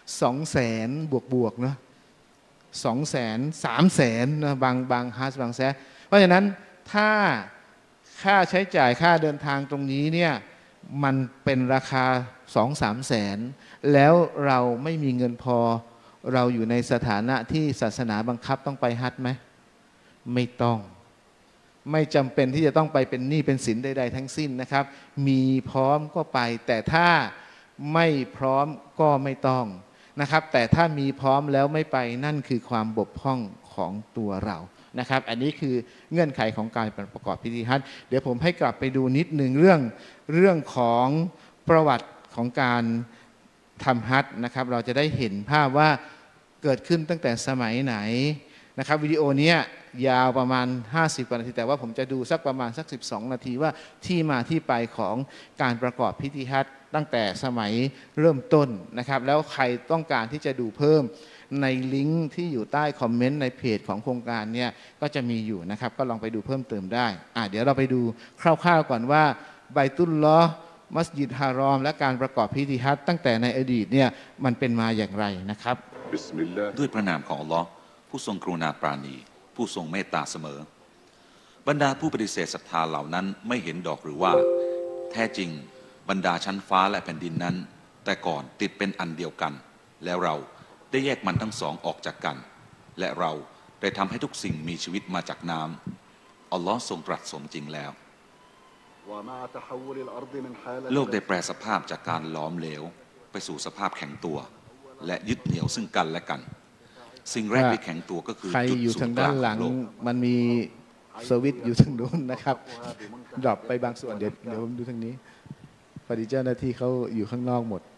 200,000 บวกเนาะ200,000 300,000นะบางฮัจญ์บางแสนเพราะฉะนั้นถ้าค่าใช้จ่ายค่าเดินทางตรงนี้เนี่ยมันเป็นราคา 2-3 แสนแล้วเราไม่มีเงินพอเราอยู่ในสถานะที่ศาสนาบังคับต้องไปฮัจญ์ไหมไม่ต้องไม่จำเป็นที่จะต้องไปเป็นหนี้เป็นสินใดๆทั้งสิ้นนะครับมีพร้อมก็ไปแต่ถ้าไม่พร้อมก็ไม่ต้องนะครับแต่ถ้ามีพร้อมแล้วไม่ไปนั่นคือความบกพร่องของตัวเรานะครับอันนี้คือเงื่อนไขของการประกอบพิธีฮัจญ์เดี๋ยวผมให้กลับไปดูนิดหนึ่งเรื่องของประวัติของการทำฮัจญ์นะครับเราจะได้เห็นภาพว่าเกิดขึ้นตั้งแต่สมัยไหนนะครับวิดีโอนี้ยาวประมาณ50 กว่านาทีแต่ว่าผมจะดูสักประมาณสัก12 นาทีว่าที่มาที่ไปของการประกอบพิธีฮัจญ์ตั้งแต่สมัยเริ่มต้นนะครับแล้วใครต้องการที่จะดูเพิ่มในลิงก์ที่อยู่ใต้คอมเมนต์ในเพจของโครงการเนี่ยก็จะมีอยู่นะครับก็ลองไปดูเพิ่มเติมได้เดี๋ยวเราไปดูคร่าวๆก่อนว่าไบตุลลอฮ์มัสยิดฮารอมและการประกอบพิธีฮัจญ์ตั้งแต่ในอดีตเนี่ยมันเป็นมาอย่างไรนะครับด้วยพระนามของอัลลอฮ์ผู้ทรงกรุณาปราณีผู้ทรงเมตตาเสมอบรรดาผู้ปฏิเสธศรัทธาเหล่านั้นไม่เห็นดอกหรือว่าแท้จริงบรรดาชั้นฟ้าและแผ่นดินนั้นแต่ก่อนติดเป็นอันเดียวกันแล้วเราได้แยกมันทั้งสองออกจากกันและเราได้ทำให้ทุกสิ่งมีชีวิตมาจากน้ำอัลลอฮ์ทรงตรัสสมจริงแล้วโลกได้แปรสภาพจากการล้อมเหลวไปสู่สภาพแข็งตัวและยึดเหนี่ยวซึ่งกันและกันสิ่งแรกที่แข็งตัวก็คือใครอยู่ทางด้านหลังมันมีสวิตช์อยู่ทางโน้นนะครับดรอปไปบางส่วนเดี๋ยวผมดูทางนี้พอดีเจ้าหน้าที่เขาอยู่ข้างนอกหมด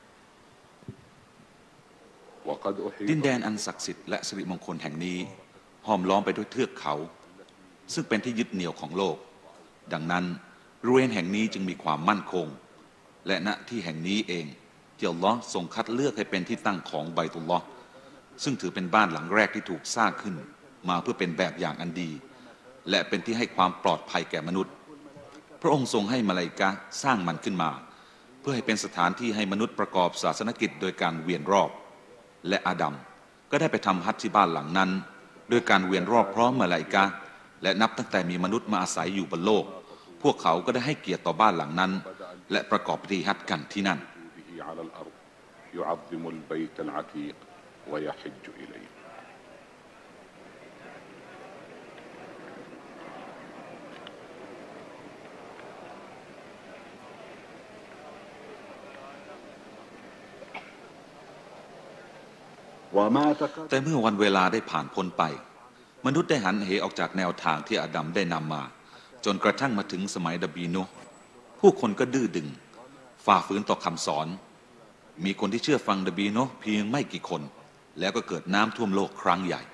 ดินแดนอันศักดิ์สิทธิ์และสิริมงคลแห่งนี้ห้อมล้อมไปด้วยเทือกเขาซึ่งเป็นที่ยึดเหนี่ยวของโลกดังนั้นบริเวณแห่งนี้จึงมีความมั่นคงและณที่แห่งนี้เองที่อัลลอฮ์ทรงคัดเลือกให้เป็นที่ตั้งของไบตุลลอฮ์ซึ่งถือเป็นบ้านหลังแรกที่ถูกสร้างขึ้นมาเพื่อเป็นแบบอย่างอันดีและเป็นที่ให้ความปลอดภัยแก่มนุษย์พระองค์ทรงให้มลาอิกะฮ์สร้างมันขึ้นมาเพื่อให้เป็นสถานที่ให้มนุษย์ประกอบศาสนกิจโดยการเวียนรอบและอาดัมก็ได้ไปทำฮัจญ์ที่บ้านหลังนั้นโดยการเวียนรอบพร้อมมลาอิกะฮ์และนับตั้งแต่มีมนุษย์มาอาศัยอยู่บนโลกพวกเขาก็ได้ให้เกียรติต่อบ้านหลังนั้นและประกอบพิธีฮัจญ์กันที่นั่นแต่เมื่อวันเวลาได้ผ่านพ้นไปมนุษย์ได้หันเหออกจากแนวทางที่อาดัมได้นำมาจนกระทั่งมาถึงสมัยนบีนูห์ผู้คนก็ดื้อดึงฝ่าฝืนต่อคำสอนมีคนที่เชื่อฟังนบีนูห์เพียงไม่กี่คนแล้วก็เกิดน้ำท่วมโลกครั้งใหญ่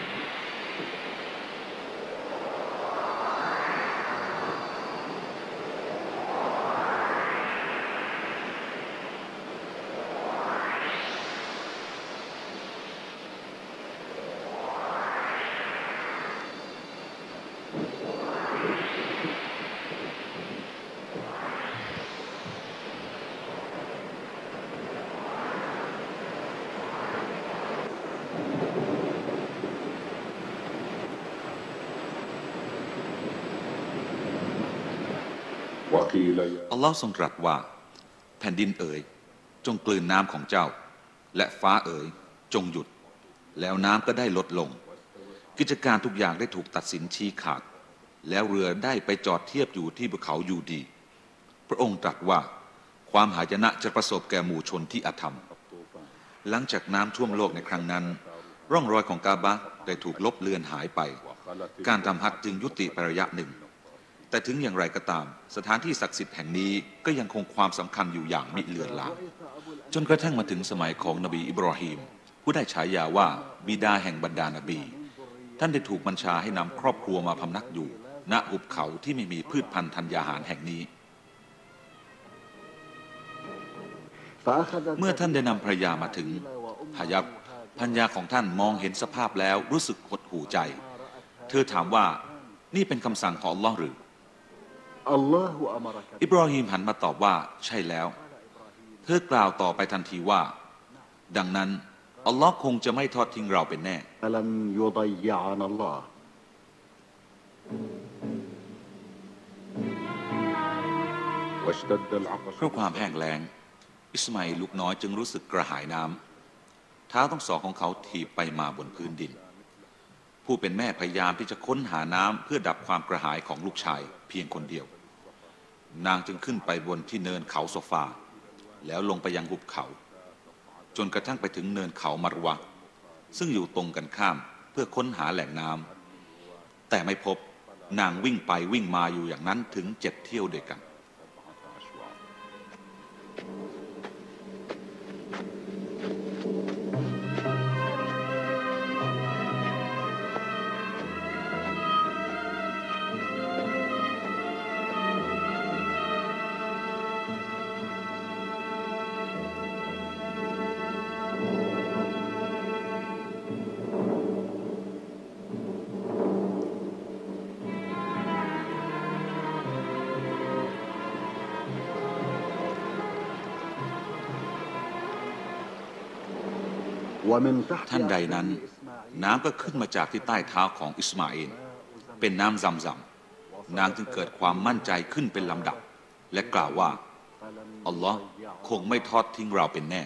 อัลลอฮ์ทรงตรัสว่าแผ่นดินเอ๋ยจงกลืนน้ำของเจ้าและฟ้าเอ๋ยจงหยุดแล้วน้ำก็ได้ลดลงกิจการทุกอย่างได้ถูกตัดสินชี้ขาดแล้วเรือได้ไปจอดเทียบอยู่ที่ภูเขายูดีพระองค์ตรัสว่าความหายนะจะประสบแก่หมู่ชนที่อธรรมหลังจากน้ำท่วมโลกในครั้งนั้นร่องรอยของกาบะห์ได้ถูกลบเลือนหายไปการทำฮัจญ์จึงยุติไประยะหนึ่งแต่ถึงอย่างไรก็ตามสถานที่ศักดิ์สิทธิ์แห่งนี้ก็ยังคงความสำคัญอยู่อย่างมิเลือนลางจนกระทั่งมาถึงสมัยของนบีอิบรอฮีมผู้ได้ฉายาว่าบิดาแห่งบรรดานบีท่านได้ถูกบัญชาให้นำครอบครัวมาพำนักอยู่ณหุบเขาที่ไม่มีพืชพันธุ์ธัญญาหารแห่งนี้เมื่อท่านได้นำภรรยามาถึงฮายับภรรยาของท่านมองเห็นสภาพแล้วรู้สึกหดหู่ใจเธอถามว่านี่เป็นคำสั่งของอัลลอฮ์หรืออิบรอฮีมหันมาตอบว่าใช่แล้วเธอกล่าวต่อไปทันทีว่าดังนั้นอัลลอฮ์คงจะไม่ทอดทิ้งเราเป็นแน่เพราะความแห้งแล้งอิสมาอิลลูกน้อยจึงรู้สึกกระหายน้ำเท้าทั้งสองของเขาถีบไปมาบนพื้นดินผู้เป็นแม่พยายามที่จะค้นหาน้ำเพื่อดับความกระหายของลูกชายเพียงคนเดียวนางจึงขึ้นไปบนที่เนินเขาโซฟาแล้วลงไปยังหุบเขาจนกระทั่งไปถึงเนินเขามารวะซึ่งอยู่ตรงกันข้ามเพื่อค้นหาแหล่งน้ำแต่ไม่พบนางวิ่งไปวิ่งมาอยู่อย่างนั้นถึง7 เที่ยวด้วยกันท่านใดนั้นน้ำก็ขึ้นมาจากที่ใต้เท้าของอิสมาอิลเป็นน้ำซัมซัมนางจึงเกิดความมั่นใจขึ้นเป็นลำดับและกล่าวว่าอัลลอฮ์คงไม่ทอดทิ้งเราเป็นแน่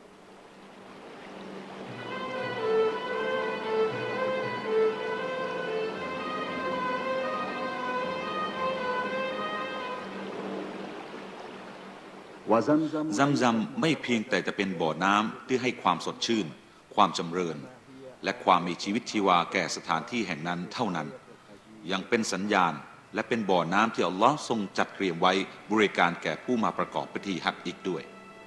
ซัมซัมไม่เพียงแต่จะเป็นบ่อน้ำที่ให้ความสดชื่นความจำเริญและความมีชีวิตชีวาแก่สถานที่แห่งนั้นเท่านั้นยังเป็นสัญญาณและเป็นบ่อน้ำที่อัลลอฮ์ทรงจัดเตรียมไว้บริการแก่ผู้มาประกอบพิธีฮัจญ์อีกด้วย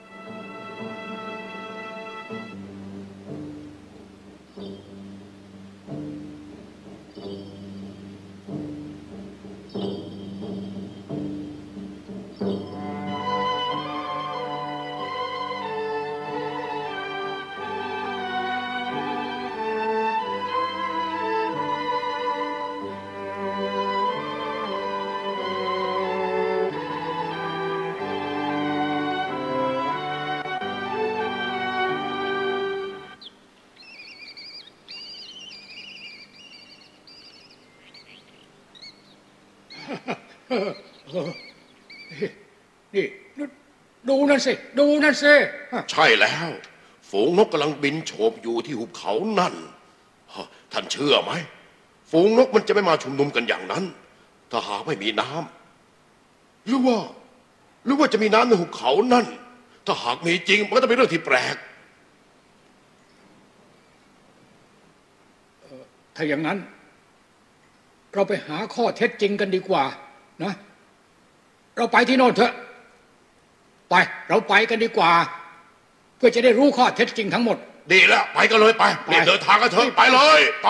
นี่ดูนั่นสิดูนั่นสิใช่แล้วฝูงนกกำลังบินโฉบอยู่ที่หุบเขานั่นท่านเชื่อไหมฝูงนกมันจะไม่มาชุมนุมกันอย่างนั้นถ้าหากไม่มีน้ำหรือว่าจะมีน้ำในหุบเขานั่นถ้าหากมีจริงมันก็จะเป็นเรื่องที่แปลกถ้าอย่างนั้นเราไปหาข้อเท็จจริงกันดีกว่านะเราไปที่โน่นเถอะไปเราไปกันดีกว่าเพื่อจะได้รู้ข้อเท็จจริงทั้งหมดดีแล้วไปกันเลยไปเดินทางกันเถอะไปเลยไป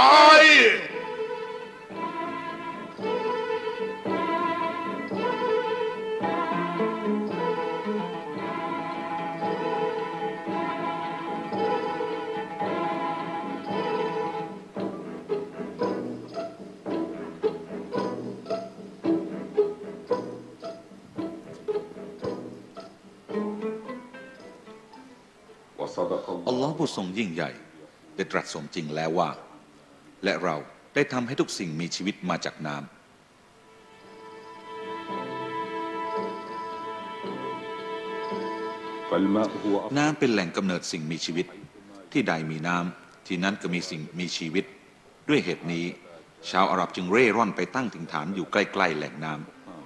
อัลลอฮ์ผู้ทรงยิ่งใหญ่ได้ตรัสสมจริงแล้วว่าและเราได้ทำให้ทุกสิ่งมีชีวิตมาจากน้ำน้ำเป็นแหล่งกำเนิดสิ่งมีชีวิตที่ใดมีน้ำที่นั้นก็มีสิ่งมีชีวิตด้วยเหตุนี้ชาวอาหรับจึงเร่ร่อนไปตั้งถิ่นฐานอยู่ใกล้ๆแหล่งน้ำ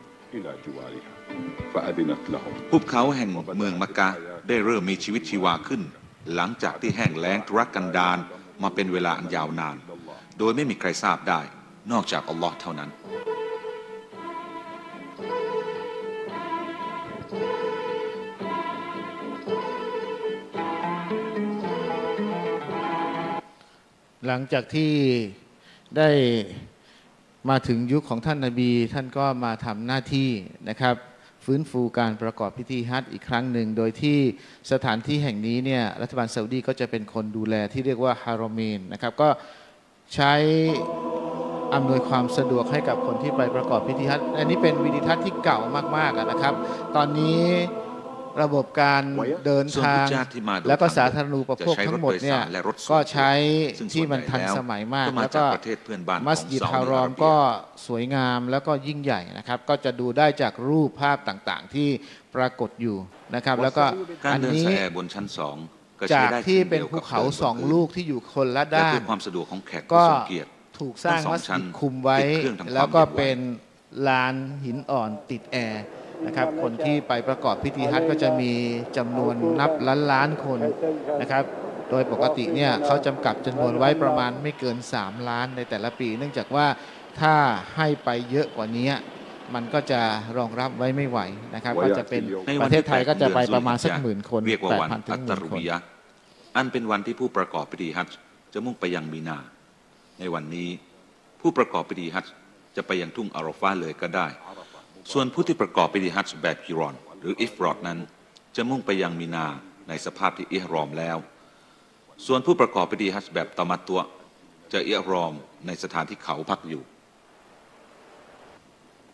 ภูเขาแห่งเมืองมักกะได้เริ่มมีชีวิตชีวาขึ้นหลังจากที่แห้งแล้งทุรกันดารมาเป็นเวลาอันยาวนานโดยไม่มีใครทราบได้นอกจากอัลลอฮ์เท่านั้นหลังจากที่ได้มาถึงยุคของท่านนบีท่านก็มาทำหน้าที่นะครับฟื้นฟูการประกอบพิธีฮัจญ์อีกครั้งหนึ่งโดยที่สถานที่แห่งนี้เนี่ยรัฐบาลซาอุดีก็จะเป็นคนดูแลที่เรียกว่าฮารอมีนนะครับก็ใช้อำนวยความสะดวกให้กับคนที่ไปประกอบพิธีฮัจญ์อันนี้เป็นวิดีทัศน์ที่เก่ามากๆนะครับตอนนี้ระบบการเดินทางแล้วก็สาธารณูปโภคทั้งหมดเนี่ยก็ใช้ที่มันทันสมัยมากแล้วก็มัสยิดฮารอมก็สวยงามแล้วก็ยิ่งใหญ่นะครับก็จะดูได้จากรูปภาพต่างๆที่ปรากฏอยู่นะครับแล้วก็อันนี้บนชั้น2 จากที่เป็นภูเขา2ลูกที่อยู่คนละด้านความสะดวกของแขกก็ถูกสร้างมัสยิดคุมไว้แล้วก็เป็นลานหินอ่อนติดแอร์นะครับคนที่ไปประกอบพิธีฮัจญ์ก็จะมีจำนวนนับล้านคนนะครับโดยปกติเนี่ยเขาจำกัดจำนวนไว้ประมาณไม่เกิน3 ล้านในแต่ละปีเนื่องจากว่าถ้าให้ไปเยอะกว่านี้มันก็จะรองรับไว้ไม่ไหวนะครับก็จะเป็นประเทศไทยก็จะไปประมาณสัก10,000 คนเรียกว่าวันอัตตารุบิยะห์อันเป็นวันที่ผู้ประกอบพิธีฮัจญ์จะมุ่งไปยังมีนาในวันนี้ผู้ประกอบพิธีฮัจญ์จะไปยังทุ่งอาราฟาเลยก็ได้ส่วนผู้ที่ประกอบพิธีฮัจญ์แบบกิรอนหรืออิฟรอดนั้นจะมุ่งไปยังมีนาในสภาพที่อิหรอมแล้วส่วนผู้ประกอบพิธีฮัจญ์แบบตะมัตตุจะอิหรอมในสถานที่เขาพักอยู่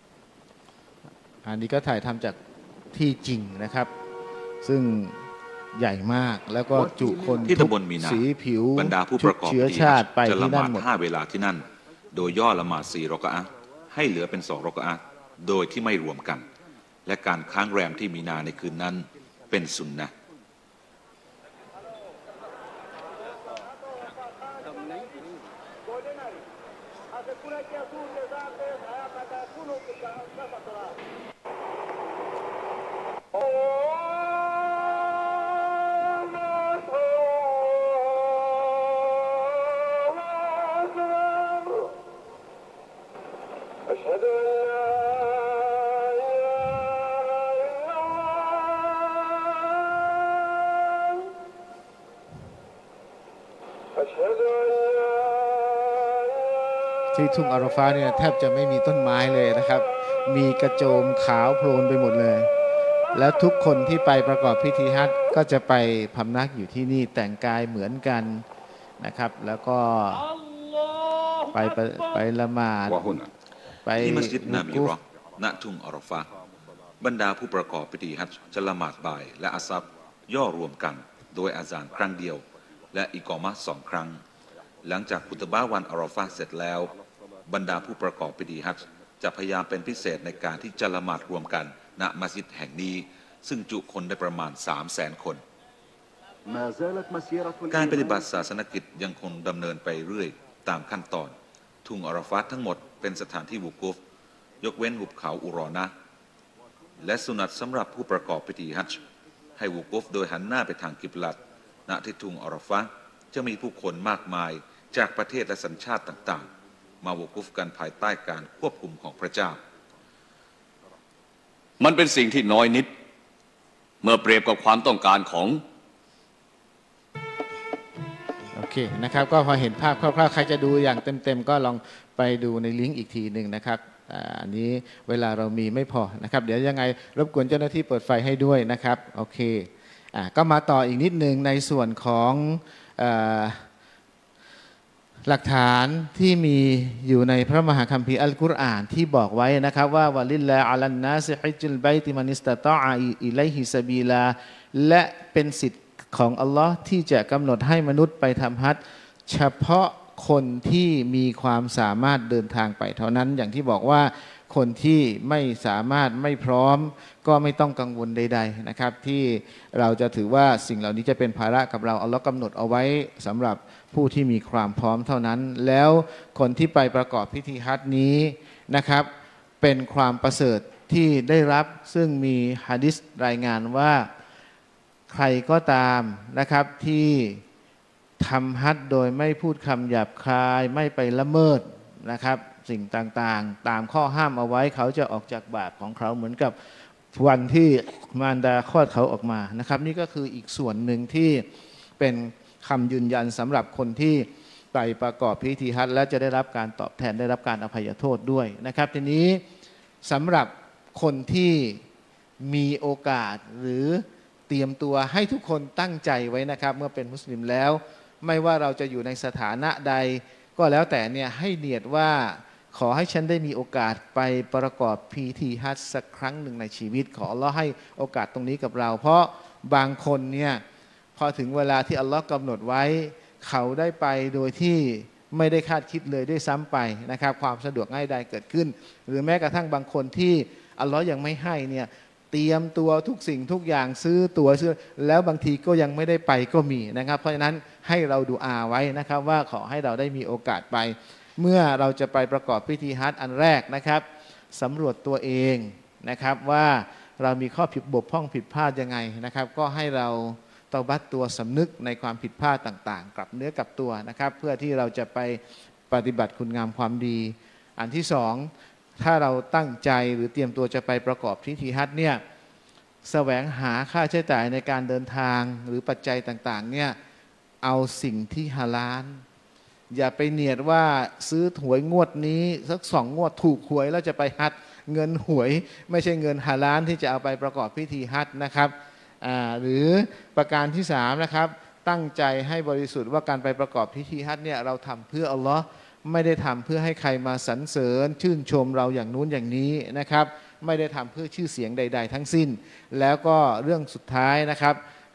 อันนี้ก็ถ่ายทำจากที่จริงนะครับซึ่งใหญ่มากแล้วก็จุคนที่ตำบลมีนาสีผิวบรรดาผู้ประกอบเชื้อพิธีชาติไปจะละที่หนั่มาดนหมด 5 เวลาที่นั่น โดยย่อละหมาด4 รอกะอะห์ให้เหลือเป็น2 รอกะอะห์โดยที่ไม่รวมกัน และการค้างแรมที่มีนาในคืนนั้นเป็นสุนนะห์ที่ทุ่งอาราฟาเนี่ยแทบจะไม่มีต้นไม้เลยนะครับ มีกระโจมขาวโพลนไปหมดเลย แล้วทุกคนที่ไปประกอบพิธีฮัจญ์ก็จะไปพำนักอยู่ที่นี่แต่งกายเหมือนกันนะครับ แล้วก็ไปละหมาดวะฮุนไปที่มัสยิดนาบีวุรอณทุ่งอาราฟะห์บรรดาผู้ประกอบพิธีฮัจญ์จะละหมาดบ่ายและอัสซับย่อรวมกัน โดยอาซานครั้งเดียว และอิกอมะห์2 ครั้ง หลังจากคุตบะห์วันอาราฟะห์เสร็จแล้ว บรรดาผู้ประกอบพิธีฮัจญ์จะพยายามเป็นพิเศษในการที่จะละหมาดรวมกันณมัสยิดแห่งนี้ ซึ่งจุคนได้ประมาณ 300,000 คน การปฏิบัติศาสนกิจยังคงดำเนินไปเรื่อยตามขั้นตอน ทุ่งอาราฟะห์ทั้งหมดเป็นสถานที่วุกุฟยกเว้นหุบเขาอุรอนะห์และสุนัตสำหรับผู้ประกอบพิธีฮัจญ์ให้วุกุฟโดยหันหน้าไปทางกิบลัตณที่ทุ่งอาราฟะห์จะมีผู้คนมากมายจากประเทศและสัญชาติต่างๆมาวุกุฟกันภายใต้การควบคุมของพระเจ้ามันเป็นสิ่งที่น้อยนิดเมื่อเปรียบกับความต้องการของโอเคนะครับก็พอเห็นภาพคร่าวๆใครจะดูอย่างเต็มๆก็ลองไปดูในลิงก์อีกทีหนึ่งนะครับอันนี้เวลาเรามีไม่พอนะครับเดี๋ยวยังไงรบกวนเจ้าหน้าที่เปิดไฟให้ด้วยนะครับโอเคก็มาต่ออีกนิดหนึ่งในส่วนของหลักฐานที่มีอยู่ในพระมหาคัมภีร์อัลกุรอานที่บอกไว้นะครับว่าวะลิลลาอัลันนาซิฮิจจุลบัยติมันิสตะตออะอิลัยฮิซะบีลาและเป็นสิทธิ์ของอัลลอฮ์ที่จะกำหนดให้มนุษย์ไปทำฮัจญ์เฉพาะคนที่มีความสามารถเดินทางไปเท่านั้นอย่างที่บอกว่าคนที่ไม่สามารถไม่พร้อมก็ไม่ต้องกังวลใดๆนะครับที่เราจะถือว่าสิ่งเหล่านี้จะเป็นภาระกับเราอัลลอฮ์กำหนดเอาไว้สำหรับผู้ที่มีความพร้อมเท่านั้นแล้วคนที่ไปประกอบพิธีฮัจญ์นี้นะครับเป็นความประเสริฐที่ได้รับซึ่งมีหะดีษรายงานว่าใครก็ตามนะครับที่ทำฮัจญ์โดยไม่พูดคำหยาบคายไม่ไปละเมิดนะครับสิ่งต่างๆตามข้อห้ามเอาไว้เขาจะออกจากบาปของเขาเหมือนกับวันที่มารดาคลอดเขาออกมานะครับนี่ก็คืออีกส่วนหนึ่งที่เป็นคำยืนยันสำหรับคนที่ไปประกอบพิธีฮัจญ์และจะได้รับการตอบแทนได้รับการอภัยโทษด้วยนะครับทีนี้สำหรับคนที่มีโอกาสหรือเตรียมตัวให้ทุกคนตั้งใจไว้นะครับเมื่อเป็นมุสลิมแล้วไม่ว่าเราจะอยู่ในสถานะใดก็แล้วแต่เนี่ยให้เนียดว่าขอให้ฉันได้มีโอกาสไปประกอบพิธีฮัจญ์สักครั้งหนึ่งในชีวิตขออัลเลาะห์ให้โอกาสตรงนี้กับเราเพราะบางคนเนี่ยพอถึงเวลาที่อัลเลาะห์กำหนดไว้เขาได้ไปโดยที่ไม่ได้คาดคิดเลยด้วยซ้ำไปนะครับความสะดวกง่ายดายเกิดขึ้นหรือแม้กระทั่งบางคนที่อัลเลาะห์ยังไม่ให้เนี่ยเตรียมตัวทุกสิ่งทุกอย่างซื้อตั๋วซื้อแล้วบางทีก็ยังไม่ได้ไปก็มีนะครับเพราะฉะนั้นให้เราดูอาไว้นะครับว่าขอให้เราได้มีโอกาสไปเมื่อเราจะไปประกอบพิธีฮัจญ์อันแรกนะครับสำรวจตัวเองนะครับว่าเรามีข้อบกพร่องผิดพลาดยังไงนะครับก็ให้เราเตาบัตตัวสำนึกในความผิดพลาดต่างๆกลับเนื้อกลับตัวนะครับเพื่อที่เราจะไปปฏิบัติคุณงามความดีอันที่สองถ้าเราตั้งใจหรือเตรียมตัวจะไปประกอบพิธีฮัจญ์เนี่ยแสวงหาค่าใช้จ่ายในการเดินทางหรือปัจจัยต่างๆเนี่ยเอาสิ่งที่ฮาลาลอย่าไปเนียดว่าซื้อหวยงวดนี้สัก2 งวดถูกหวยแล้วจะไปฮัจญ์เงินหวยไม่ใช่เงินฮาลาลที่จะเอาไปประกอบพิธีฮัจญ์นะครับหรือประการที่3นะครับตั้งใจให้บริสุทธิ์ว่าการไปประกอบพิธีฮัจญ์เนี่ยเราทำเพื่ออัลลอฮ์ไม่ได้ทำเพื่อให้ใครมาสรรเสริญชื่นชมเราอย่างนู้นอย่างนี้นะครับไม่ได้ทำเพื่อชื่อเสียงใดๆทั้งสิ้นแล้วก็เรื่องสุดท้ายนะครับ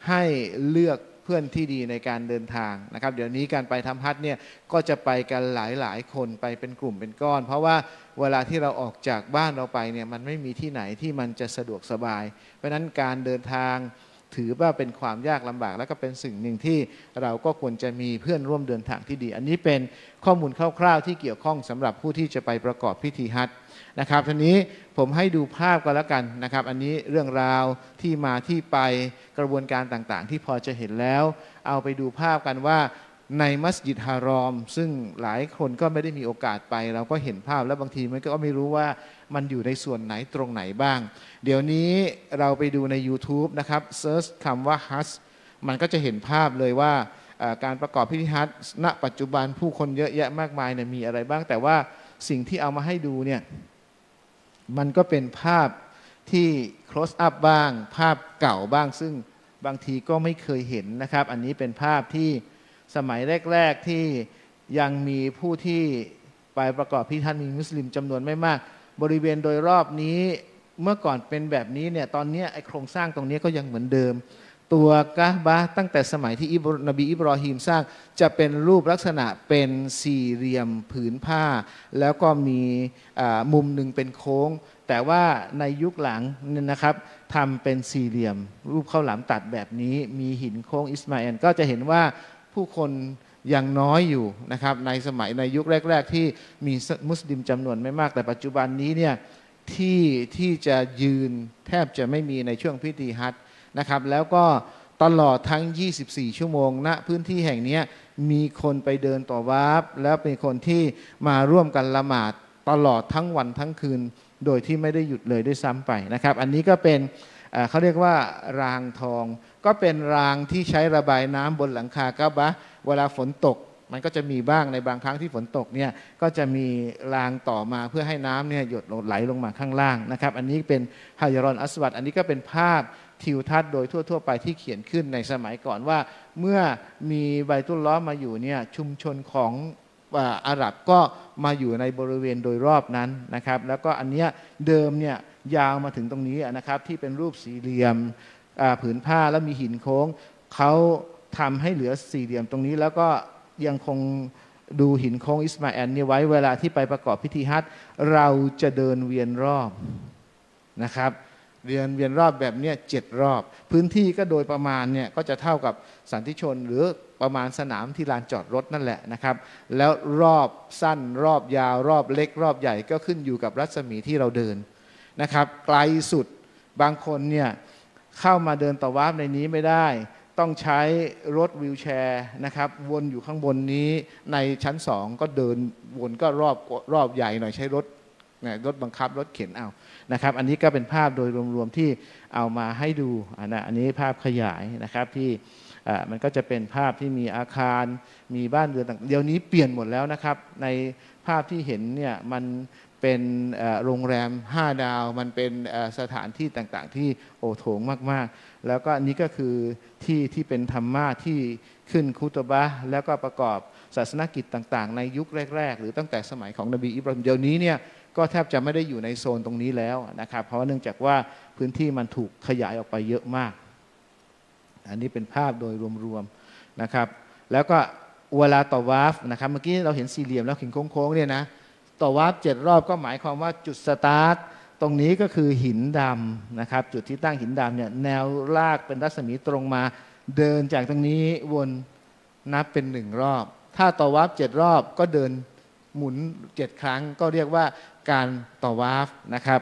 ให้เลือกเพื่อนที่ดีในการเดินทางนะครับเดี๋ยวนี้การไปทำฮัจญ์เนี่ยก็จะไปกันหลายคนไปเป็นกลุ่มเป็นก้อน เพราะว่าเวลาที่เราออกจากบ้านเราไปเนี่ยมันไม่มีที่ไหนที่มันจะสะดวกสบายเพราะฉะนั้นการเดินทางถือว่าเป็นความยากลำบากและก็เป็นสิ่งหนึ่งที่เราก็ควรจะมีเพื่อนร่วมเดินทางที่ดีอันนี้เป็นข้อมูลคร่าวๆที่เกี่ยวข้องสำหรับผู้ที่จะไปประกอบพิธีฮัจญ์นะครับทีนี้ผมให้ดูภาพกันแล้วกันนะครับอันนี้เรื่องราวที่มาที่ไปกระบวนการต่างๆที่พอจะเห็นแล้วเอาไปดูภาพกันว่าในมัสยิดฮารอมซึ่งหลายคนก็ไม่ได้มีโอกาสไปเราก็เห็นภาพแล้วบางทีมันก็ไม่รู้ว่ามันอยู่ในส่วนไหนตรงไหนบ้างเดี๋ยวนี้เราไปดูใน YouTube นะครับเซิร์ชคำว่าฮัจญ์มันก็จะเห็นภาพเลยว่าการประกอบพิธีฮัจญ์ณปัจจุบันผู้คนเยอะแยะมากมายเนี่ยมีอะไรบ้างแต่ว่าสิ่งที่เอามาให้ดูเนี่ยมันก็เป็นภาพที่ close up บ้างภาพเก่าบ้างซึ่งบางทีก็ไม่เคยเห็นนะครับอันนี้เป็นภาพที่สมัยแรกๆที่ยังมีผู้ที่ไปประกอบพิธีฮัจญ์มีมุสลิมจำนวนไม่มากบริเวณโดยรอบนี้เมื่อก่อนเป็นแบบนี้เนี่ยตอนนี้ไอโครงสร้างตรงนี้ก็ยังเหมือนเดิมตัวกะบะห์ตั้งแต่สมัยที่นบีอิบรอฮีมสร้างจะเป็นรูปลักษณะเป็นสี่เหลี่ยมผืนผ้าแล้วก็มีมุมหนึ่งเป็นโค้งแต่ว่าในยุคหลังเนี่ยนะครับทำเป็นสี่เหลี่ยมรูปข้าวหลามตัดแบบนี้มีหินโค้งอิสมาอิลก็จะเห็นว่าผู้คนยังน้อยอยู่นะครับในสมัยในยุคแรกๆที่มีมุสลิมจำนวนไม่มากแต่ปัจจุบันนี้เนี่ยที่จะยืนแทบจะไม่มีในช่วงพิธีฮัจญ์นะครับแล้วก็ตลอดทั้ง24ชั่วโมงณพื้นที่แห่งนี้มีคนไปเดินต่อวาฟแล้วเป็นคนที่มาร่วมกันละหมาดตลอดทั้งวันทั้งคืนโดยที่ไม่ได้หยุดเลยด้วยซ้ำไปนะครับอันนี้ก็เป็นเขาเรียกว่ารางทองก็เป็นรางที่ใช้ระบายน้ำบนหลังคากะบะห์เวลาฝนตกมันก็จะมีบ้างในบางครั้งที่ฝนตกเนี่ยก็จะมีรางต่อมาเพื่อให้น้ำเนี่ยหยดไหลลงมาข้างล่างนะครับอันนี้เป็นฮะญะรอนอัสวัดอันนี้ก็เป็นภาพทิวทัศน์โดยทั่วๆไปที่เขียนขึ้นในสมัยก่อนว่าเมื่อมีไบตุลลอฮ์มาอยู่เนี่ยชุมชนของอาหรับก็มาอยู่ในบริเวณโดยรอบนั้นนะครับแล้วก็อันเนี้ยเดิมเนี่ยยาวมาถึงตรงนี้นะครับที่เป็นรูปสี่เหลี่ยมผืนผ้าแล้วมีหินโค้งเขาทำให้เหลือสี่เหลี่ยมตรงนี้แล้วก็ยังคงดูหินโค้งอิสมาอิลนี่ไว้เวลาที่ไปประกอบพิธีฮัจญ์เราจะเดินเวียนรอบนะครับเวียนรอบแบบนี้7 รอบพื้นที่ก็โดยประมาณเนี่ยก็จะเท่ากับสันติชนหรือประมาณสนามที่ลานจอดรถนั่นแหละนะครับแล้วรอบสั้นรอบยาวรอบเล็กรอบใหญ่ก็ขึ้นอยู่กับรัศมีที่เราเดินนะครับไกลสุดบางคนเนี่ยเข้ามาเดินตะวาฟในนี้ไม่ได้ต้องใช้รถวีลแชร์นะครับวนอยู่ข้างบนนี้ในชั้น2ก็เดินวนก็รอบใหญ่หน่อยใช้รถบังคับรถเข็นเอานะครับอันนี้ก็เป็นภาพโดยรวมๆที่เอามาให้ดูอันนี้ภาพขยายนะครับที่มันก็จะเป็นภาพที่มีอาคารมีบ้านเรือนต่างเดี๋ยวนี้เปลี่ยนหมดแล้วนะครับในภาพที่เห็นเนี่ยมันเป็นโรงแรม5 ดาวมันเป็นสถานที่ต่างๆที่โอโถงมากๆแล้วก็อันนี้ก็คือที่เป็นธรรมะที่ขึ้นคุตบะห์แล้วก็ประกอบศาสนกิจต่างๆในยุคแรกๆหรือตั้งแต่สมัยของนบีอิบราฮิมเดี๋ยวนี้เนี่ยก็แทบจะไม่ได้อยู่ในโซนตรงนี้แล้วนะครับเพราะเนื่องจากว่าพื้นที่มันถูกขยายออกไปเยอะมากอันนี้เป็นภาพโดยรวมๆนะครับแล้วก็เวลาต่อวาฟนะครับเมื่อกี้เราเห็นสี่เหลี่ยมแล้วหินโค้งๆเนี่ยนะต่อวาฟ7 รอบก็หมายความว่าจุดสตาร์ทตรงนี้ก็คือหินดำนะครับจุดที่ตั้งหินดำเนี่ยแนวลากเป็นรัศมีตรงมาเดินจากตรงนี้วนนับเป็น1 รอบถ้าต่อวาฟ7 รอบก็เดินหมุน7 ครั้งก็เรียกว่าการต่อวาฟนะครับ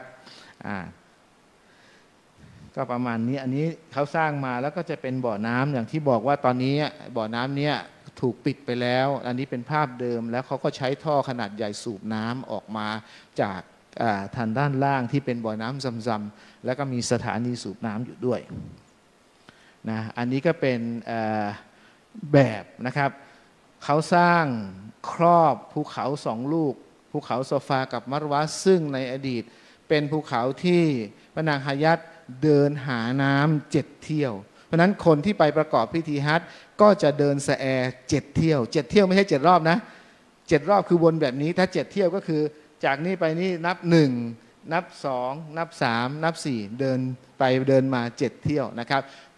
ก็ประมาณนี้อันนี้เขาสร้างมาแล้วก็จะเป็นบ่อน้ำอย่างที่บอกว่าตอนนี้บ่อน้ำเนี้ยถูกปิดไปแล้วอันนี้เป็นภาพเดิมแล้วเขาก็ใช้ท่อขนาดใหญ่สูบน้ำออกมาจากทางด้านล่างที่เป็นบ่อน้ำซำๆแล้วก็มีสถานีสูบน้ำอยู่ด้วยนะอันนี้ก็เป็นแบบนะครับเขาสร้างครอบภูเขา2 ลูกภูเขาโซฟากับมัรวะซึ่งในอดีตเป็นภูเขาที่พระนางฮายัตเดินหาน้ำ7 เที่ยวเพราะนั้นคนที่ไปประกอบพิธีฮัจญ์ก็จะเดินสะแอ7 เที่ยว7 เที่ยวไม่ใช่7 รอบนะ7 รอบคือวนแบบนี้ถ้า7 เที่ยวก็คือจากนี้ไปนี่นับ1นับ2นับ3นับ4เดินไปเดินมา7 เที่ยวนะครับเ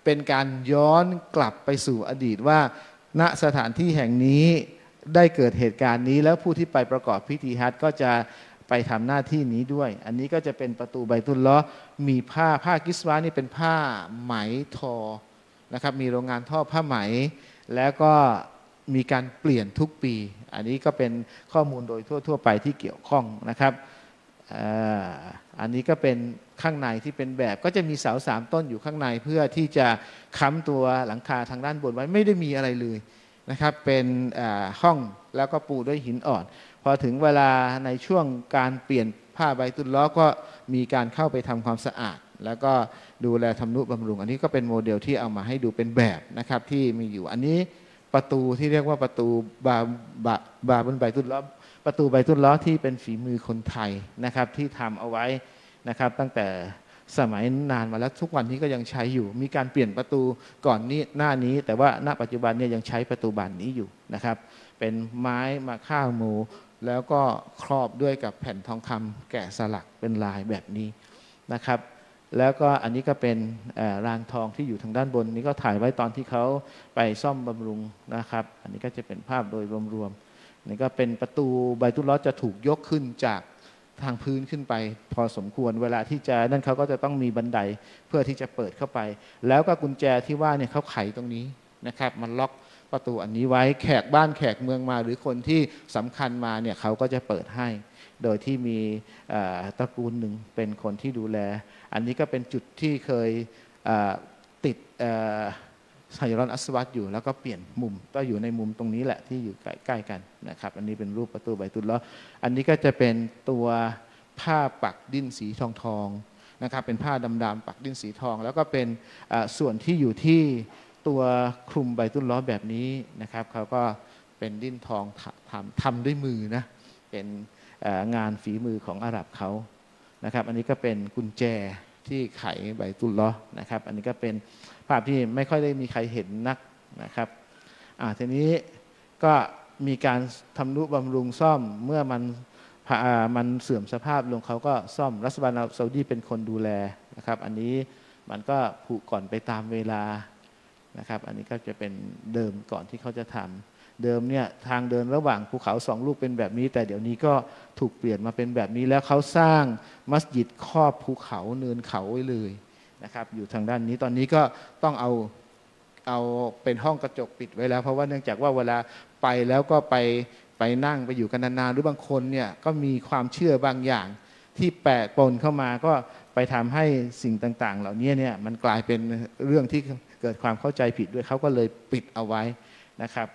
เป็นการย้อนกลับไปสู่อดีตว่าณสถานที่แห่งนี้ได้เกิดเหตุการณ์นี้แล้วผู้ที่ไปประกอบพิธีฮัจญ์ก็จะไปทำหน้าที่นี้ด้วยอันนี้ก็จะเป็นประตูไบตุลลอฮ์มีผ้ากิสวานี่เป็นผ้าไหมทอนะครับมีโรงงานทอผ้าไหมแล้วก็มีการเปลี่ยนทุกปีอันนี้ก็เป็นข้อมูลโดยทั่วไปที่เกี่ยวข้องนะครับอันนี้ก็เป็นข้างในที่เป็นแบบก็จะมีเสา3 ต้นอยู่ข้างในเพื่อที่จะค้ำตัวหลังคาทางด้านบนไว้ไม่ได้มีอะไรเลยนะครับเป็นห้องแล้วก็ปูด้วยหินอ่อนพอถึงเวลาในช่วงการเปลี่ยนผ้าไบตุลลอฮ์ก็มีการเข้าไปทำความสะอาดแล้วก็ดูแลทำนุบำรุงอันนี้ก็เป็นโมเดลที่เอามาให้ดูเป็นแบบนะครับที่มีอยู่อันนี้ประตูที่เรียกว่าประตูบาบุนไบตุลลอฮ์ประตูไบตุลลอฮ์ที่เป็นฝีมือคนไทยนะครับที่ทำเอาไว้นะครับตั้งแต่สมัยนานมาแล้วทุกวันนี้ก็ยังใช้อยู่มีการเปลี่ยนประตูก่อนนี้หน้านี้แต่ว่าณปัจจุบันเนี่ยยังใช้ประตูบานนี้อยู่นะครับเป็นไม้มาข้าวหมูแล้วก็ครอบด้วยกับแผ่นทองคำแกะสลักเป็นลายแบบนี้นะครับแล้วก็อันนี้ก็เป็นรางทองที่อยู่ทางด้านบนนี้ก็ถ่ายไว้ตอนที่เขาไปซ่อมบำรุงนะครับอันนี้ก็จะเป็นภาพโดยรวมๆนี่ก็เป็นประตูไบตุลลอฮ์จะถูกยกขึ้นจากทางพื้นขึ้นไปพอสมควรเวลาที่จะนั่นเขาก็จะต้องมีบันไดเพื่อที่จะเปิดเข้าไปแล้วก็กุญแจที่ว่าเนี่ยเขาไขตรงนี้นะครับมันล็อกประตูอันนี้ไว้แขกบ้านแขกเมืองมาหรือคนที่สำคัญมาเนี่ยเขาก็จะเปิดให้โดยที่มีตระกูลหนึ่งเป็นคนที่ดูแลอันนี้ก็เป็นจุดที่เคยติดฮะญะรุลอัสวัดอยู่แล้วก็เปลี่ยนมุมก็อยู่ในมุมตรงนี้แหละที่อยู่ใกล้ๆกันนะครับอันนี้เป็นรูปประตูไบตุลลอฮ์อันนี้ก็จะเป็นตัวผ้าปักดิ้นสีทองนะครับเป็นผ้าดำๆปักดิ้นสีทองแล้วก็เป็นส่วนที่อยู่ที่ตัวคลุมไบตุลลอฮ์แบบนี้นะครับเขาก็เป็นดิ้นทองทำด้วยมือนะเป็นงานฝีมือของอาหรับเขานะครับอันนี้ก็เป็นกุญแจที่ไขไบตุลลอฮ์นะครับอันนี้ก็เป็นภาพที่ไม่ค่อยได้มีใครเห็นนักนะครับทีนี้ก็มีการทำนุบำรุงซ่อมเมื่อมันเสื่อมสภาพลงเขาก็ซ่อมรัฐบาลซาอุดีเป็นคนดูแลนะครับอันนี้มันก็ผุก่อนไปตามเวลานะครับอันนี้ก็จะเป็นเดิมก่อนที่เขาจะทำเดิมเนี่ยทางเดินระหว่างภูเขา2 ลูกเป็นแบบนี้แต่เดี๋ยวนี้ก็ถูกเปลี่ยนมาเป็นแบบนี้แล้วเขาสร้างมัสยิดครอบภูเขาเนินเขาไว้เลยนะครับอยู่ทางด้านนี้ตอนนี้ก็ต้องเอาเป็นห้องกระจกปิดไว้แล้วเพราะว่าเนื่องจากว่าเวลาไปแล้วก็ไปนั่งไปอยู่กันนานๆหรือบางคนเนี่ยก็มีความเชื่อบางอย่างที่แปะปนเข้ามาก็ไปทำให้สิ่งต่างๆเหล่านี้เนี่ยมันกลายเป็นเรื่องที่เกิดความเข้าใจผิดด้วยเขาก็เลยปิดเอาไว้นะครับ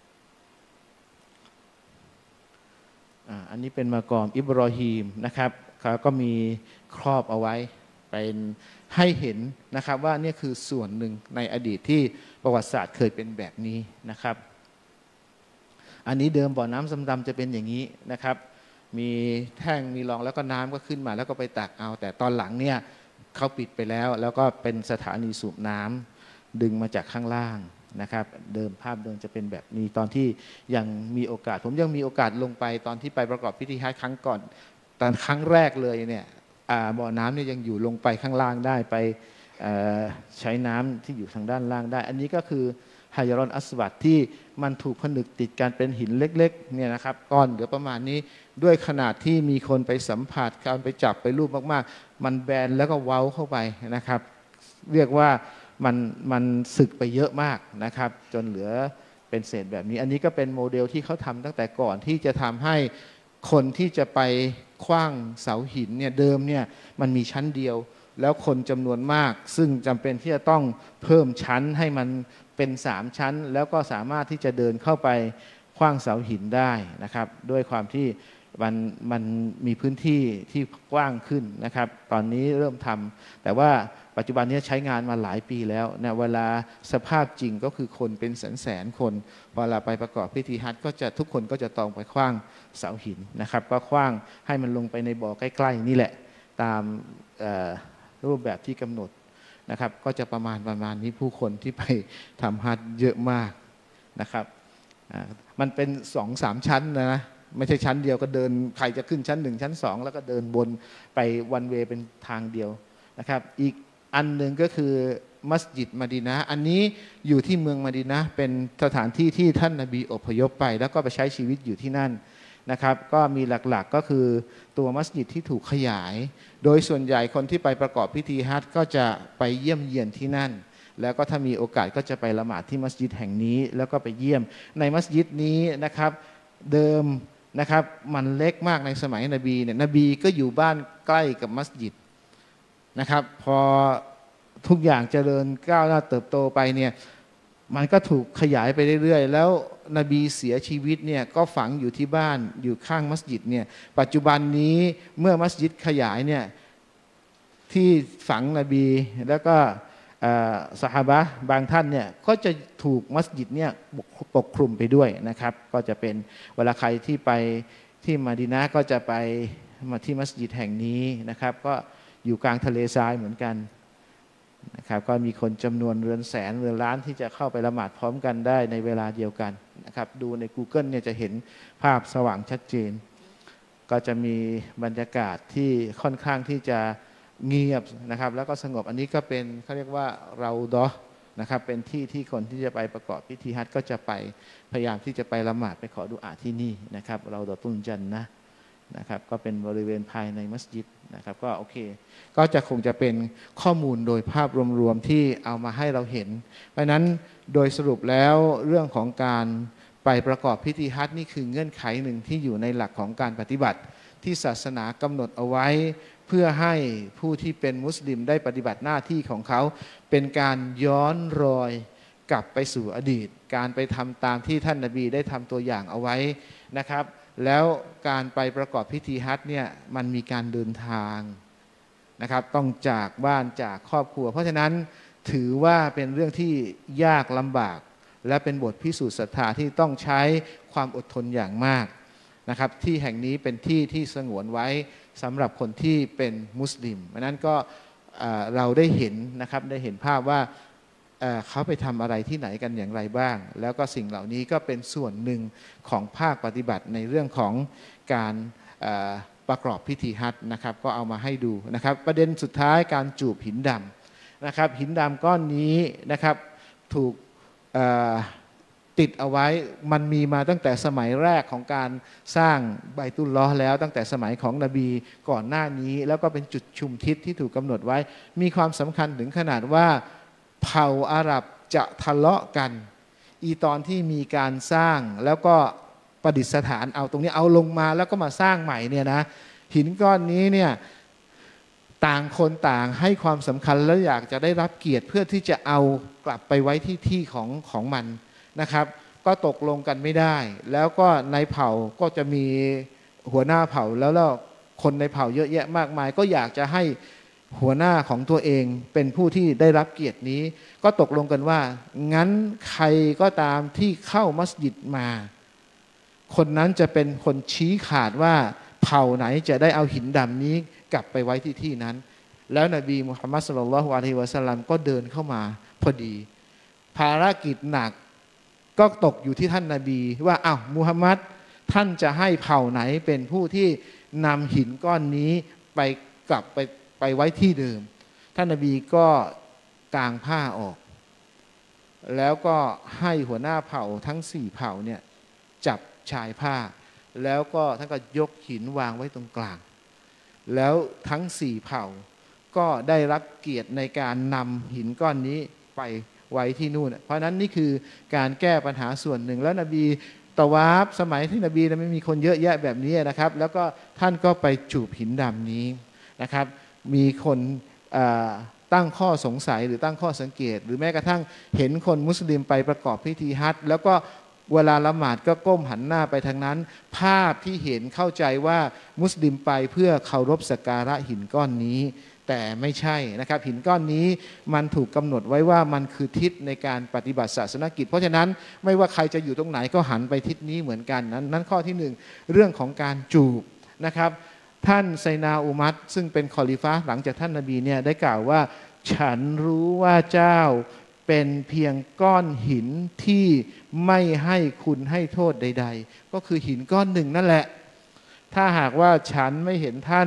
อันนี้เป็นมากอมอิบรอฮีมนะครับเขาก็มีครอบเอาไว้เป็นให้เห็นนะครับว่านี่คือส่วนหนึ่งในอดีตที่ประวัติศาสตร์เคยเป็นแบบนี้นะครับอันนี้เดิมบ่อน้ำดำๆจะเป็นอย่างนี้นะครับมีแท่งมีรองแล้วก็น้ำก็ขึ้นมาแล้วก็ไปตักเอาแต่ตอนหลังเนี่ยเขาปิดไปแล้วก็เป็นสถานีสูบน้ำดึงมาจากข้างล่างนะครับเดิมภาพเดิมจะเป็นแบบนี้ตอนที่ยังมีโอกาสผมยังมีโอกาสลงไปตอนที่ไปประกอบพิธีฮัจญ์ครั้งก่อนตอนครั้งแรกเลยเนี่ยบ่อน้ำเนี่ยยังอยู่ลงไปข้างล่างได้ไปใช้น้ำที่อยู่ทางด้านล่างได้อันนี้ก็คือฮะญะรุลอัสวัดที่มันถูกผนึกติดกันเป็นหินเล็กๆเนี่ยนะครับก้อนเดี๋ยวประมาณนี้ด้วยขนาดที่มีคนไปสัมผัสการไปจับไปรูปมากๆมันแบนแล้วก็เว้าเข้าไปนะครับเรียกว่ามันสึกไปเยอะมากนะครับจนเหลือเป็นเศษแบบนี้อันนี้ก็เป็นโมเดลที่เขาทำตั้งแต่ก่อนที่จะทำให้คนที่จะไปขว้างเสาหินเนี่ยเดิมเนี่ยมันมีชั้นเดียวแล้วคนจำนวนมากซึ่งจำเป็นที่จะต้องเพิ่มชั้นให้มันเป็น3 ชั้นแล้วก็สามารถที่จะเดินเข้าไปขว้างเสาหินได้นะครับด้วยความที่มันมีพื้นที่ที่กว้างขึ้นนะครับตอนนี้เริ่มทำแต่ว่าปัจจุบันนี้ใช้งานมาหลายปีแล้วนะเวลาสภาพจริงก็คือคนเป็นแสนคนเวลาไปประกอบพิธีฮัจญ์ก็จะทุกคนก็จะต้องไปขว้างเสาหินนะครับก็ขว้างให้มันลงไปในบ่อใกล้ๆนี่แหละตามรูปแบบที่กำหนดนะครับก็จะประมาณนี้ผู้คนที่ไปทำฮัจญ์เยอะมากนะครับมันเป็น 2-3 ชั้นนะไม่ใช่ชั้นเดียวก็เดินใครจะขึ้นชั้น1ชั้น2แล้วก็เดินบนไปวันเวย์เป็นทางเดียวนะครับอีกอันหนึ่งก็คือมัสยิดมะดีนะห์อันนี้อยู่ที่เมืองมะดีนะห์เป็นสถานที่ที่ท่านนบีอพยพไปแล้วก็ไปใช้ชีวิตอยู่ที่นั่นนะครับก็มีหลักๆก็คือตัวมัสยิดที่ถูกขยายโดยส่วนใหญ่คนที่ไปประกอบพิธีฮัจญ์ก็จะไปเยี่ยมเยียนที่นั่นแล้วก็ถ้ามีโอกาสก็จะไปละหมาดที่มัสยิดแห่งนี้แล้วก็ไปเยี่ยมในมัสยิดนี้นะครับเดิมนะครับมันเล็กมากในสมัยนบีเนี่ยนบีก็อยู่บ้านใกล้กับมัสยิดนะครับพอทุกอย่างเจริญก้าวหน้าเติบโตไปเนี่ยมันก็ถูกขยายไปเรื่อยๆแล้วนบีเสียชีวิตเนี่ยก็ฝังอยู่ที่บ้านอยู่ข้างมัสยิดเนี่ยปัจจุบันนี้เมื่อมัสยิดขยายเนี่ยที่ฝังนบีแล้วก็ซอฮาบะห์บางท่านเนี่ยก็จะถูกมัสยิดเนี่ยปกคลุมไปด้วยนะครับก็จะเป็นเวลาใครที่ไปที่มะดีนะห์ก็จะไปมาที่มัสยิดแห่งนี้นะครับก็อยู่กลางทะเลทรายเหมือนกันนะครับก็มีคนจำนวนเรือนแสนเรือนล้านที่จะเข้าไปละหมาดพร้อมกันได้ในเวลาเดียวกันนะครับดูใน Google เนี่ยจะเห็นภาพสว่างชัดเจนก็จะมีบรรยากาศที่ค่อนข้างที่จะเงียบนะครับแล้วก็สงบอันนี้ก็เป็นเขาเรียกว่าเราดอนะครับเป็นที่ที่คนที่จะไปประกอบพิธีฮัจญ์ก็จะไปพยายามที่จะไปละหมาดไปขอดุอาที่นี่นะครับเราดอตุนจันนะนะครับก็เป็นบริเวณภายในมัสยิดนะครับก็โอเคก็จะคงจะเป็นข้อมูลโดยภาพรวมๆที่เอามาให้เราเห็นเพราะนั้นโดยสรุปแล้วเรื่องของการไปประกอบพิธีฮัจญ์นี่คือเงื่อนไขหนึ่งที่อยู่ในหลักของการปฏิบัติที่ศาสนากำหนดเอาไว้เพื่อให้ผู้ที่เป็นมุสลิมได้ปฏิบัติหน้าที่ของเขาเป็นการย้อนรอยกลับไปสู่อดีตการไปทำตามที่ท่านนบีได้ทำตัวอย่างเอาไว้นะครับแล้วการไปประกอบพิธีฮัจญ์เนี่ยมันมีการเดินทางนะครับต้องจากบ้านจากครอบครัวเพราะฉะนั้นถือว่าเป็นเรื่องที่ยากลำบากและเป็นบทพิสูจน์ศรัทธาที่ต้องใช้ความอดทนอย่างมากนะครับที่แห่งนี้เป็นที่ที่สงวนไว้สำหรับคนที่เป็นมุสลิมเพราะนั้นก็เราได้เห็นนะครับได้เห็นภาพว่าเขาไปทำอะไรที่ไหนกันอย่างไรบ้างแล้วก็สิ่งเหล่านี้ก็เป็นส่วนหนึ่งของภาคปฏิบัติในเรื่องของการประกอบพิธีฮัจญ์นะครับก็เอามาให้ดูนะครับประเด็นสุดท้ายการจูบหินดำนะครับหินดำก้อนนี้นะครับถูกติดเอาไว้มันมีมาตั้งแต่สมัยแรกของการสร้างไบตุลลอฮ์แล้วตั้งแต่สมัยของนบีก่อนหน้านี้แล้วก็เป็นจุดชุมทิศที่ถูกกำหนดไว้มีความสำคัญถึงขนาดว่าเผ่าอาหรับจะทะเลาะกันอีตอนที่มีการสร้างแล้วก็ประดิษฐานเอาตรงนี้เอาลงมาแล้วก็มาสร้างใหม่เนี่ยนะหินก้อนนี้เนี่ยต่างคนต่างให้ความสำคัญแล้วอยากจะได้รับเกียรติเพื่อที่จะเอากลับไปไว้ที่ของมันนะครับก็ตกลงกันไม่ได้แล้วก็ในเผ่าก็จะมีหัวหน้าเผ่าแล้วคนในเผ่าเยอะแยะมากมายก็อยากจะให้หัวหน้าของตัวเองเป็นผู้ที่ได้รับเกียรตินี้ก็ตกลงกันว่างั้นใครก็ตามที่เข้ามัสยิดมาคนนั้นจะเป็นคนชี้ขาดว่าเผ่าไหนจะได้เอาหินดำนี้กลับไปไว้ที่นั้นแล้วนบีมุฮัมมัดศ็อลลัลลอฮุอะลัยฮิวะซัลลัมก็เดินเข้ามาพอดีภารกิจหนักก็ตกอยู่ที่ท่านนบีว่าอ้าวมุฮัมมัดท่านจะให้เผ่าไหนเป็นผู้ที่นำหินก้อนนี้ไปกลับไปไว้ที่เดิมท่านนบีก็กางผ้าออกแล้วก็ให้หัวหน้าเผ่าทั้ง4เผ่าเนี่ยจับชายผ้าแล้วก็ท่านก็ยกหินวางไว้ตรงกลางแล้วทั้ง4เผ่าก็ได้รับเกียรติในการนำหินก้อนนี้ไปไว้ที่นู่นเพราะนั้นนี่คือการแก้ปัญหาส่วนหนึ่งแล้วนบีตะวาฟสมัยที่นบีไม่มีคนเยอะแยะแบบนี้นะครับแล้วก็ท่านก็ไปจูบหินดำนี้นะครับมีคนตั้งข้อสงสัยหรือตั้งข้อสังเกตหรือแม้กระทั่งเห็นคนมุสลิมไปประกอบพิธีฮัจญ์แล้วก็เวลาละหมาดก็ก้มหันหน้าไปทางนั้นภาพที่เห็นเข้าใจว่ามุสลิมไปเพื่อเคารพสักการะหินก้อนนี้แต่ไม่ใช่นะครับหินก้อนนี้มันถูกกำหนดไว้ว่ามันคือทิศในการปฏิบัติศาสนกิจเพราะฉะนั้นไม่ว่าใครจะอยู่ตรงไหนก็หันไปทิศนี้เหมือนกันนั้นข้อที่1เรื่องของการจูบนะครับท่านไซนาอุมัรซึ่งเป็นคอลิฟะห์หลังจากท่านนบีเนี่ยได้กล่าวว่าฉันรู้ว่าเจ้าเป็นเพียงก้อนหินที่ไม่ให้คุณให้โทษใดๆก็คือหินก้อนหนึ่งนั่นแหละถ้าหากว่าฉันไม่เห็นท่าน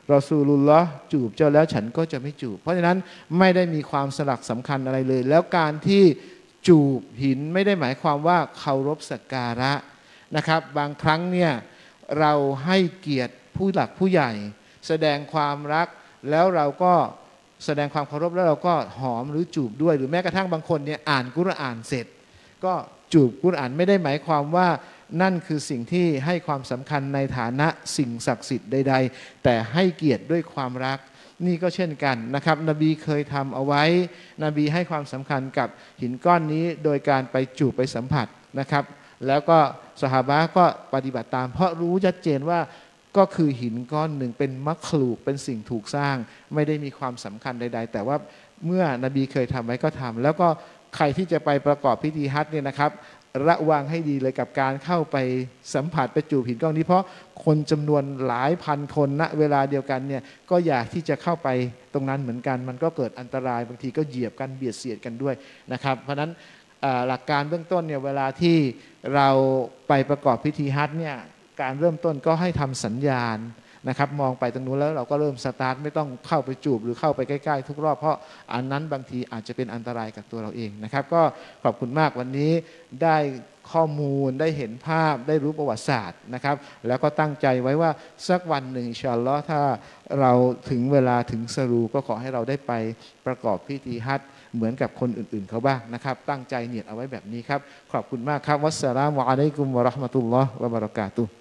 รอซูลุลลอฮ์จูบเจ้าแล้วฉันก็จะไม่จูบเพราะฉะนั้นไม่ได้มีความสลักสำคัญอะไรเลย แล้วการที่จูบหินไม่ได้หมายความว่าเคารพสักการะนะครับบางครั้งเนี่ยเราให้เกียรติผู้หลักผู้ใหญ่แสดงความรักแล้วเราก็แสดงความเคารพแล้วเราก็หอมหรือจูบด้วยหรือแม้กระทั่งบางคนเนี่ยอ่านกุรอานเสร็จก็จูบกุรอานไม่ได้หมายความว่านั่นคือสิ่งที่ให้ความสำคัญในฐานะสิ่งศักดิ์สิทธิ์ใดๆแต่ให้เกียรติด้วยความรักนี่ก็เช่นกันนะครับนบีเคยทำเอาไว้นบีให้ความสำคัญกับหินก้อนนี้โดยการไปจูบไปสัมผัสนะครับแล้วก็ซอฮาบะห์ก็ปฏิบัติตามเพราะรู้ชัดเจนว่าก็คือหินก้อนหนึ่งเป็นมัคลูกเป็นสิ่งถูกสร้างไม่ได้มีความสำคัญใดๆแต่ว่าเมื่อนบีเคยทำไว้ก็ทำแล้วก็ใครที่จะไปประกอบพิธีฮัจญ์เนี่ยนะครับระวังให้ดีเลยกับการเข้าไปสัมผัสไปจูบหินก้อนนี้เพราะคนจำนวนหลายพันคนณเวลาเดียวกันเนี่ยก็อยากที่จะเข้าไปตรงนั้นเหมือนกันมันก็เกิดอันตรายบางทีก็เหยียบกันเบียดเสียดกันด้วยนะครับเพราะฉะนั้นหลักการเบื้องต้นเนี่ยเวลาที่เราไปประกอบพิธีฮัจญ์เนี่ยการเริ่มต้นก็ให้ทำสัญญาณนะครับมองไปตรงนู้นแล้วเราก็เริ่มสตาร์ทไม่ต้องเข้าไปจูบหรือเข้าไปใกล้ๆทุกรอบเพราะอันนั้นบางทีอาจจะเป็นอันตรายกับตัวเราเองนะครับก็ขอบคุณมากวันนี้ได้ข้อมูลได้เห็นภาพได้รู้ประวัติศาสตร์นะครับแล้วก็ตั้งใจไว้ว่าสักวันหนึ่งอินชาอัลลอฮ์ถ้าเราถึงเวลาถึงสรูก็ขอให้เราได้ไปประกอบพิธีฮัจญ์เหมือนกับคนอื่นๆเขาบ้างนะครับตั้งใจเนียดเอาไว้แบบนี้ครับขอบคุณมากครับวัสสลามุอะลัยกุมวะเราะห์มะตุลลอฮ์วะบะเราะกาตุฮ์